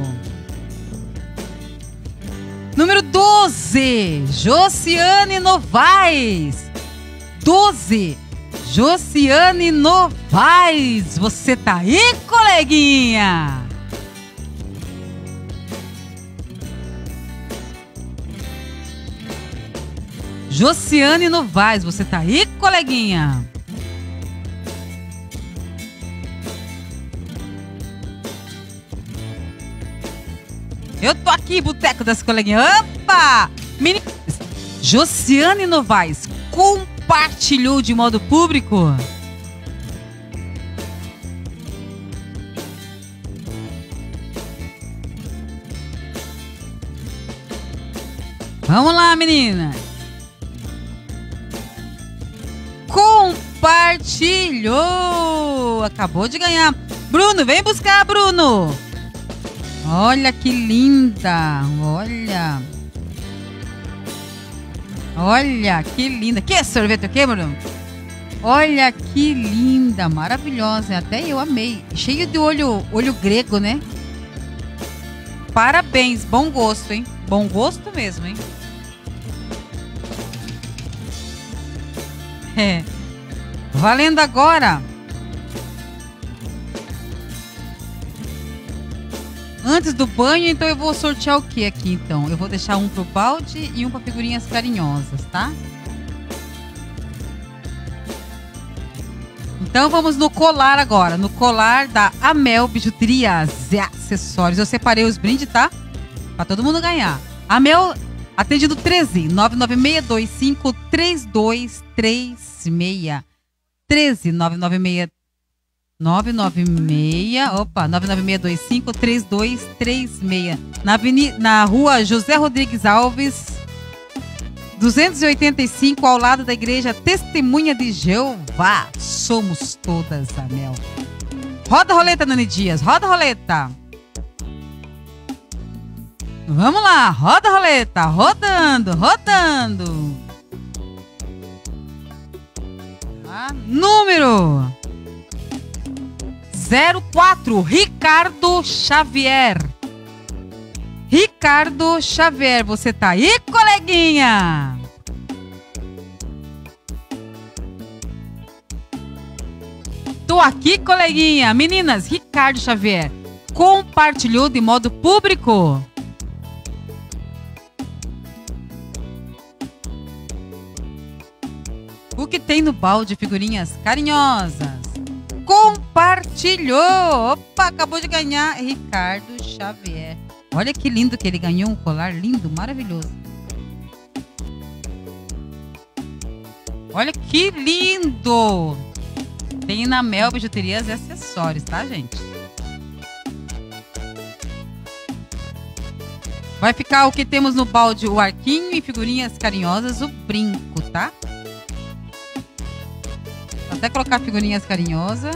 Número doze. Josiane Novaes. doze. Josiane Novaes. Você tá aí, coleguinha? Josiane Novaes, você tá aí, coleguinha? Eu tô aqui, Boteco das Coleguinhas. Opa! Meninas, Josiane Novaes compartilhou de modo público. Vamos lá, menina. Compartilhou. Acabou de ganhar. Bruno, vem buscar, Bruno. Olha que linda. Olha. Olha que linda. Que sorvete o quê, Bruno? Olha que linda. Maravilhosa. Até eu amei. Cheio de olho, olho grego, né? Parabéns. Bom gosto, hein? Bom gosto mesmo, hein? É. Valendo agora. Antes do banho, então eu vou sortear o que aqui, então? Eu vou deixar um pro balde e um para figurinhas carinhosas, tá? Então vamos no colar agora. No colar da Amel Bijuterias e Acessórios. Eu separei os brindes, tá? Pra todo mundo ganhar. Amel... Atende no treze, nove nove seis dois cinco, três dois três seis. treze, nove nove seis, nove nove seis, opa, nove nove seis dois cinco, três dois três seis. Na, avenida, na rua José Rodrigues Alves, duzentos e oitenta e cinco, ao lado da igreja Testemunha de Jeová. Somos todas, Amel. Roda a roleta, Nani Dias, roda a roleta. Vamos lá, roda a roleta, rodando, rodando. Ah, número zero quatro, Ricardo Xavier. Ricardo Xavier, você tá aí, coleguinha? Tô aqui, coleguinha. Meninas, Ricardo Xavier compartilhou de modo público. O que tem no balde de figurinhas carinhosas? Compartilhou! Opa, acabou de ganhar Ricardo Xavier. Olha que lindo que ele ganhou, um colar lindo, maravilhoso. Olha que lindo! Tem na Mel Bijuterias e Acessórios, tá, gente? Vai ficar o que temos no balde, o arquinho e figurinhas carinhosas, o brinco, tá? Vou até colocar figurinhas carinhosas.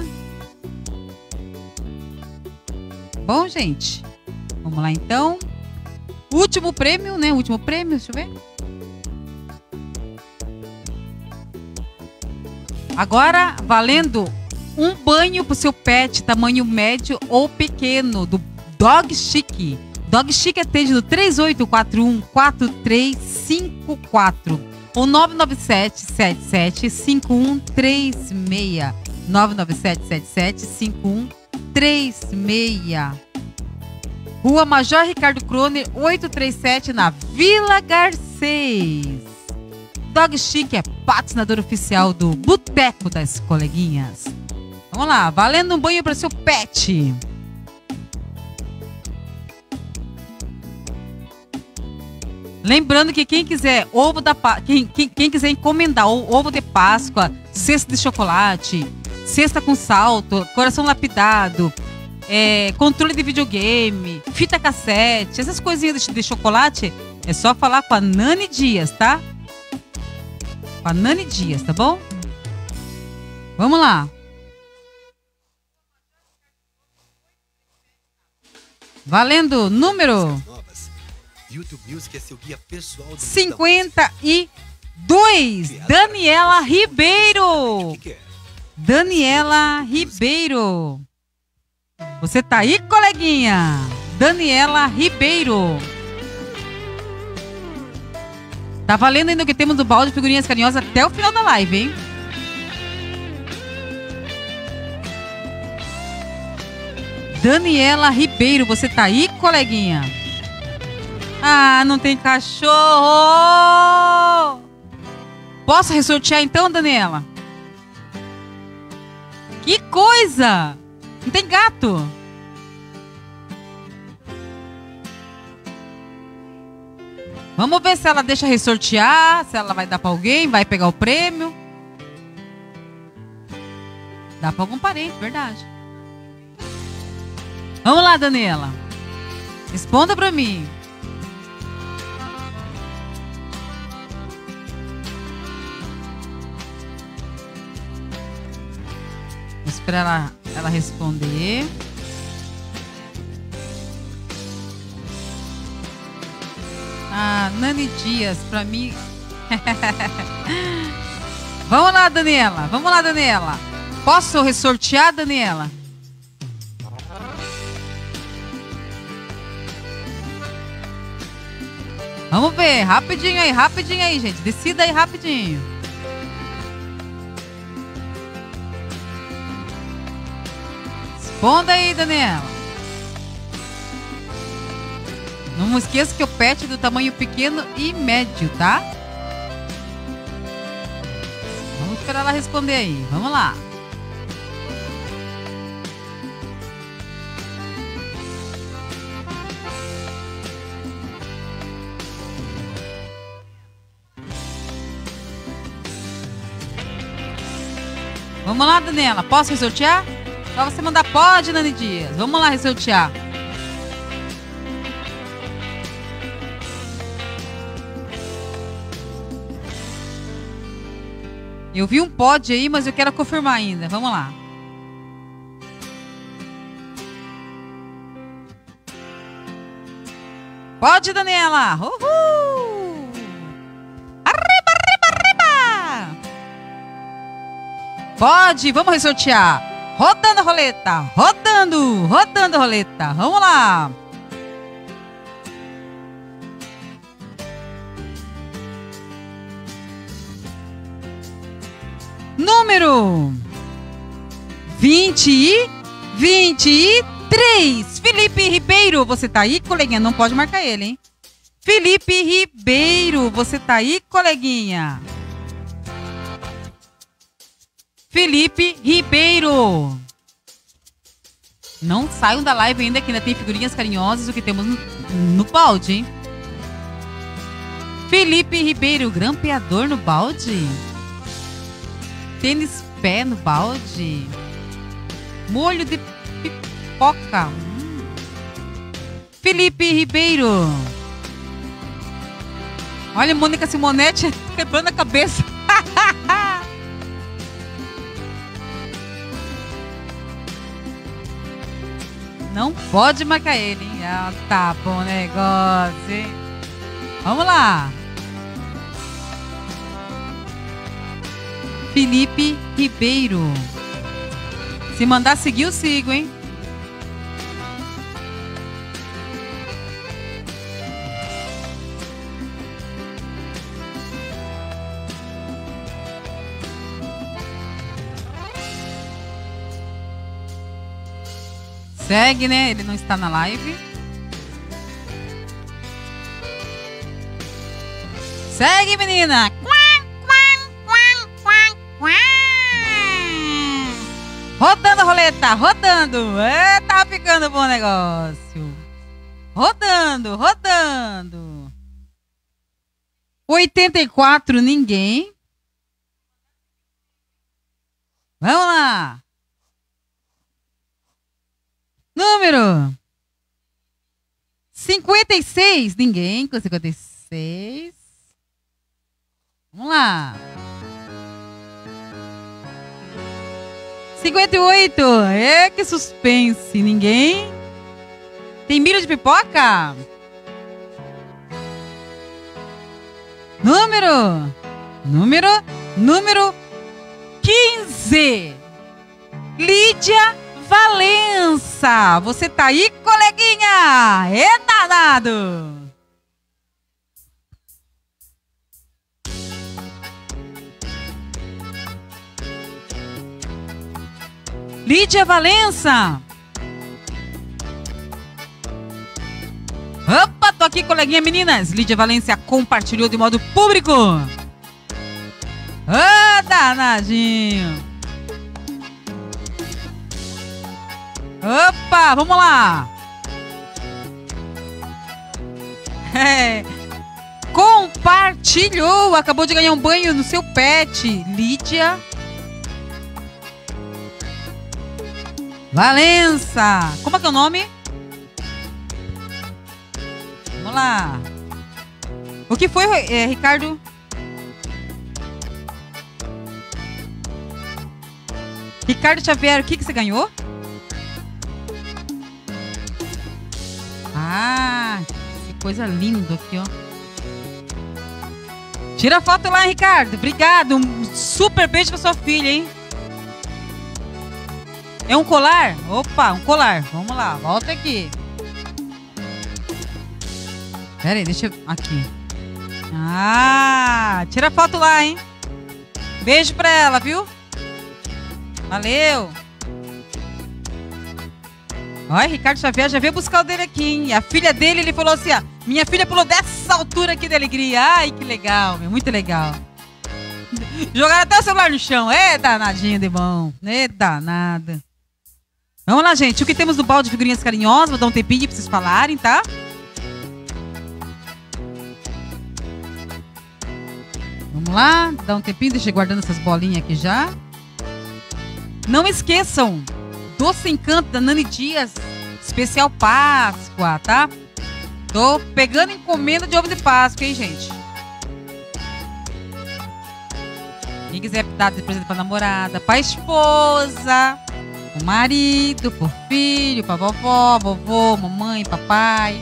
Bom, gente, vamos lá então. Último prêmio, né? Último prêmio, deixa eu ver. Agora, valendo um banho pro seu pet, tamanho médio ou pequeno, do Dog Chic. Dog Chic atende no três oito quatro um, quatro três cinco quatro ou nove nove sete, sete sete cinco um três seis. nove nove sete, sete sete cinco um três seis. Rua Major Ricardo Kroner, oitocentos e trinta e sete, na Vila Garcês. Dog Chic é patrocinador oficial do Boteco das Coleguinhas. Vamos lá, valendo um banho para seu pet. Lembrando que quem quiser ovo da quem, quem, quem quiser encomendar ovo de Páscoa, cesta de chocolate, cesta com salto, coração lapidado, é, controle de videogame, fita cassete, essas coisinhas de, de chocolate, é só falar com a Nani Dias, tá? Com a Nani Dias, tá bom? Vamos lá. Valendo número YouTube Music é seu guia pessoal do cinquenta e dois. Daniela Ribeiro. Daniela Ribeiro. Você tá aí, coleguinha? Daniela Ribeiro. Tá valendo ainda o que temos do balde de figurinhas carinhosas até o final da live, hein? Daniela Ribeiro, você tá aí, coleguinha? Ah, não tem cachorro! Posso ressortear então, Daniela? Que coisa! Não tem gato! Vamos ver se ela deixa ressortear, se ela vai dar pra alguém, vai pegar o prêmio. Dá pra algum parente, verdade. Vamos lá, Daniela. Responda pra mim. Vou esperar ela, ela responder. Ah, Nani Dias, pra mim. Vamos lá, Daniela. Vamos lá, Daniela. Posso ressortear, Daniela? Vamos ver, rapidinho aí, rapidinho aí, gente. Decida aí rapidinho. Responda aí, Daniela. Não esqueça que o pet é do tamanho pequeno e médio, tá? Vamos esperar ela responder aí. Vamos lá. Vamos lá, Daniela. Posso ressortear? Só você mandar pode, Nani Dias. Vamos lá ressortear. Eu vi um pode aí, mas eu quero confirmar ainda. Vamos lá. Pode, Daniela. Uhul! Arriba, arriba, arriba! Pode, vamos ressortear. Rodando a roleta, rodando, rodando a roleta. Vamos lá. Número vinte e vinte e três. Felipe Ribeiro, você tá aí, coleguinha? Não pode marcar ele, hein? Felipe Ribeiro, você tá aí, coleguinha? Felipe Ribeiro. Não saiam da live ainda, que ainda tem figurinhas carinhosas, o que temos no, no balde, hein? Felipe Ribeiro, grampeador no balde? Tênis pé no balde? Molho de pipoca? Hum. Felipe Ribeiro, Olha, Mônica Simonetti quebrando a cabeça. Não pode marcar ele, hein? Ah, tá bom negócio, hein? Vamos lá. Felipe Ribeiro. Se mandar seguir, eu sigo, hein? Segue, né? Ele não está na live. Segue, menina! Rodando a roleta, rodando. É, tá ficando bom negócio. Rodando, rodando. oitenta e quatro, ninguém. Vamos lá. Número cinquenta e seis, ninguém com cinquenta e seis. Vamos lá. cinquenta e oito, é que suspense, ninguém. Tem milho de pipoca? Número, número, número quinze. Lídia Valença, você tá aí, coleguinha? É danado! Lídia Valença! Opa, tô aqui, coleguinha, meninas! Lídia Valença compartilhou de modo público! Ah, danadinho! Opa, vamos lá. É. Compartilhou, acabou de ganhar um banho no seu pet. Lídia Valença. Como é que é o nome? Vamos lá. O que foi, é, Ricardo? Ricardo Xavier, o que, que você ganhou? Ah, que coisa linda aqui, ó. Tira a foto lá, Ricardo. Obrigado. Um super beijo pra sua filha, hein? É um colar? Opa, um colar. Vamos lá, volta aqui. Pera aí, deixa eu... Aqui. Ah, tira a foto lá, hein? Beijo pra ela, viu? Valeu. Olha, Ricardo Xavier já veio buscar o dele aqui, hein? E a filha dele, ele falou assim, ó. Minha filha pulou dessa altura aqui de alegria. Ai, que legal, meu. Muito legal. Jogaram até o celular no chão. É danadinho de bom. É danada. Vamos lá, gente. O que temos no balde de figurinhas carinhosas? Vou dar um tempinho pra vocês falarem, tá? Vamos lá. Dá um tempinho. Deixa eu guardando essas bolinhas aqui já. Não esqueçam. Doce Encanto da Nani Dias, especial Páscoa, tá? Tô pegando encomenda de ovo de Páscoa, hein, gente? Quem quiser dar de presente pra namorada, pra esposa, pro marido, pro filho, pra vovó, vovô, mamãe, papai.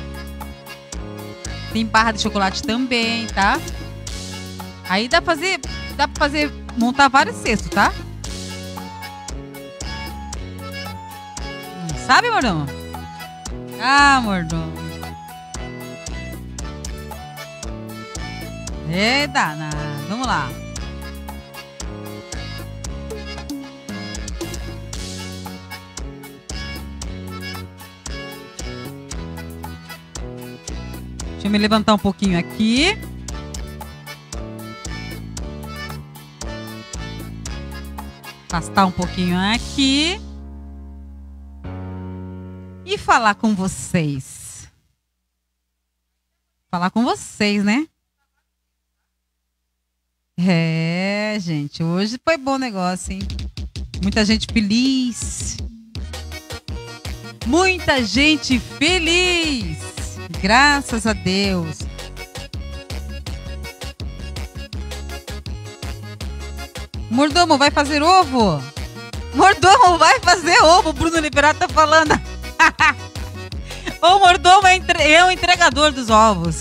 Tem barra de chocolate também, tá? Aí dá pra fazer, dá pra fazer, montar vários cestos, tá? Sabe, mordomo? Ah, mordomo. É danado. Vamos lá. Deixa eu me levantar um pouquinho aqui. Afastar um pouquinho aqui. E falar com vocês. Falar com vocês, né? É, gente, hoje foi bom negócio, hein? Muita gente feliz. Muita gente feliz. Graças a Deus. Mordomo, vai fazer ovo? Mordomo, vai fazer ovo, o Bruno Liberato tá falando. O mordomo é, entre... é o entregador dos ovos.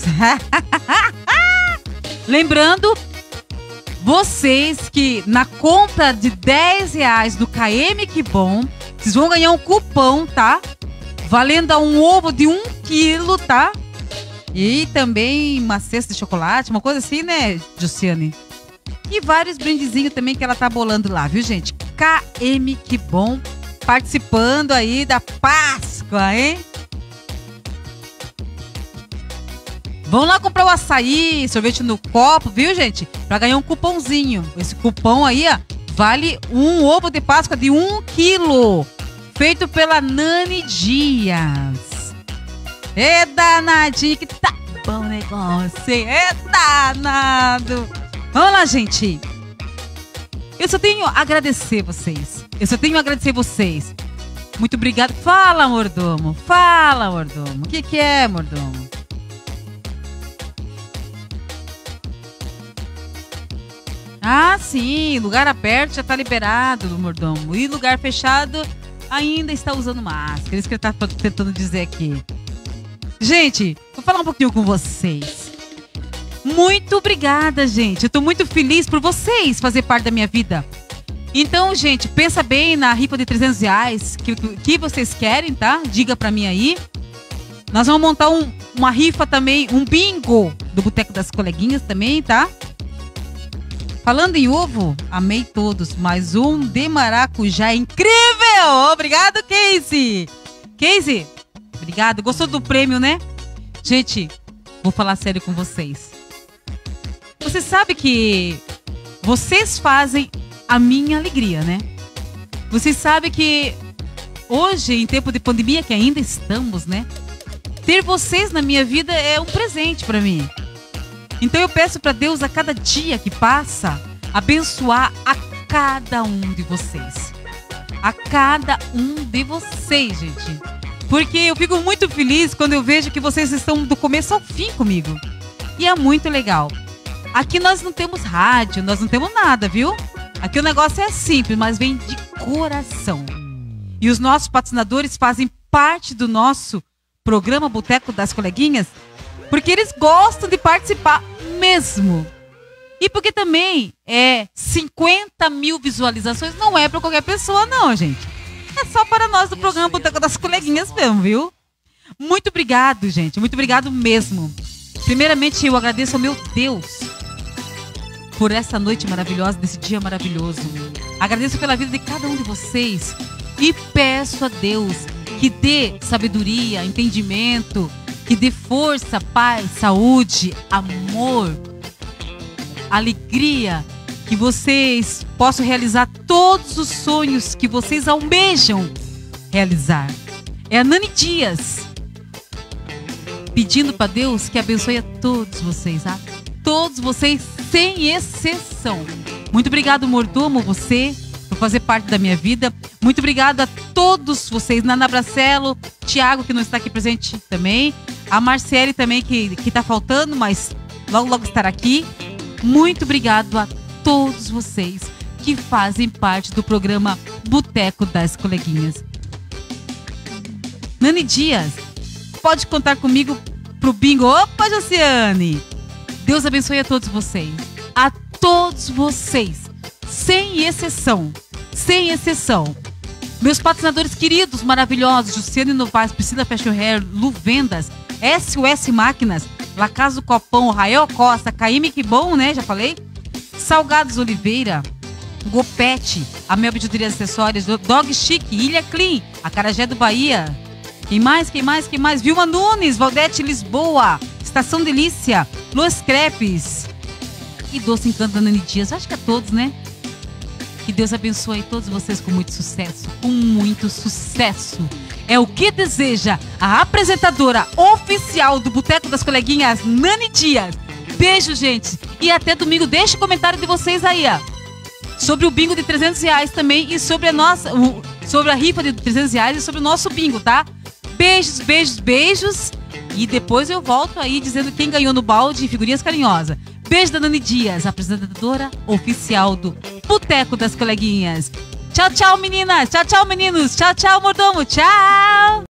Lembrando, vocês que na compra de dez reais do K M Que Bom, vocês vão ganhar um cupom, tá? Valendo a um ovo de um quilo, tá? E também uma cesta de chocolate, uma coisa assim, né, Jussiane? E vários brindezinhos também que ela tá bolando lá, viu, gente? K M Que Bom, participando aí da Páscoa, hein? Vão lá comprar o açaí, sorvete no copo, viu, gente? Pra ganhar um cupomzinho. Esse cupom aí, ó, vale um ovo de Páscoa de um quilo. Feito pela Nani Dias. É danadinho que tá bom negócio, hein? É danado. Vamos lá, gente. Eu só tenho a agradecer vocês. Eu só tenho a agradecer vocês. Muito obrigado. Fala, mordomo. Fala, mordomo. O que que é, mordomo? Ah, sim, lugar aberto já tá liberado do mordomo. E lugar fechado ainda está usando máscara. Isso que ele tá tentando dizer aqui. Gente, vou falar um pouquinho com vocês. Muito obrigada, gente. Eu tô muito feliz por vocês fazer parte da minha vida. Então, gente, pensa bem na rifa de trezentos reais que, que vocês querem, tá? Diga pra mim aí. Nós vamos montar um, uma rifa também, um bingo do Boteco das Coleguinhas também, tá? Falando em ovo, amei todos, mas um de maracujá é incrível! Obrigado, Casey! Casey, obrigado. Gostou do prêmio, né? Gente, vou falar sério com vocês. Você sabe que vocês fazem a minha alegria, né? Vocês sabem que hoje, em tempo de pandemia, que ainda estamos, né? Ter vocês na minha vida é um presente pra mim. Então eu peço para Deus a cada dia que passa, abençoar a cada um de vocês. A cada um de vocês, gente. Porque eu fico muito feliz quando eu vejo que vocês estão do começo ao fim comigo. E é muito legal. Aqui nós não temos rádio, nós não temos nada, viu? Aqui o negócio é simples, mas vem de coração. E os nossos patrocinadores fazem parte do nosso programa Boteco das Coleguinhas, porque eles gostam de participar mesmo. E porque também é cinquenta mil visualizações, não é para qualquer pessoa não, gente. É só para nós do programa Boteco das Coleguinhas mesmo, viu? Muito obrigado, gente. Muito obrigado mesmo. Primeiramente, eu agradeço ao meu Deus por essa noite maravilhosa, desse dia maravilhoso. Agradeço pela vida de cada um de vocês e peço a Deus que dê sabedoria, entendimento, que dê força, paz, saúde, amor, alegria, que vocês possam realizar todos os sonhos que vocês almejam realizar. É a Nani Dias pedindo para Deus que abençoe a todos vocês, tá? Todos vocês, sem exceção. Muito obrigado, mordomo, você, por fazer parte da minha vida. Muito obrigado a todos vocês, Nana Bracelo, Tiago, que não está aqui presente também, a Marcele também, que, que tá faltando, mas logo, logo estará aqui. Muito obrigado a todos vocês que fazem parte do programa Boteco das Coleguinhas. Nani Dias, pode contar comigo pro bingo. Opa, Josiane! Deus abençoe a todos vocês. A todos vocês, sem exceção. Sem exceção. Meus patrocinadores queridos, maravilhosos, Jussiane Novaes, Priscila Fashion Hair, Lu Vendas, S O S Máquinas, La Casa do Copão, Rael Costa, K M Que Bom, né? Já falei? Salgados Oliveira, Gopete, a Mel Bijuteria Acessórios, Dog Chic, Ilha Clean, Acarajé do Bahia. Quem mais? Quem mais? Quem mais? Vilma Nunes, Valdete Lisboa, Estação Delícia, Los Crepes e Doce Encanto da Nani Dias. Acho que é todos, né? Que Deus abençoe todos vocês com muito sucesso, com muito sucesso. É o que deseja a apresentadora oficial do Boteco das Coleguinhas, Nani Dias. Beijo, gente. E até domingo. Deixa o comentário de vocês aí, ó. Sobre o bingo de trezentos reais também e sobre a nossa, o, sobre a rifa de trezentos reais e sobre o nosso bingo, tá? Beijos, beijos, beijos. E depois eu volto aí dizendo quem ganhou no balde e figurinhas carinhosas. Beijo da Nani Dias, apresentadora oficial do Boteco das Coleguinhas. Tchau, tchau, meninas. Tchau, tchau, meninos. Tchau, tchau, mordomo. Tchau.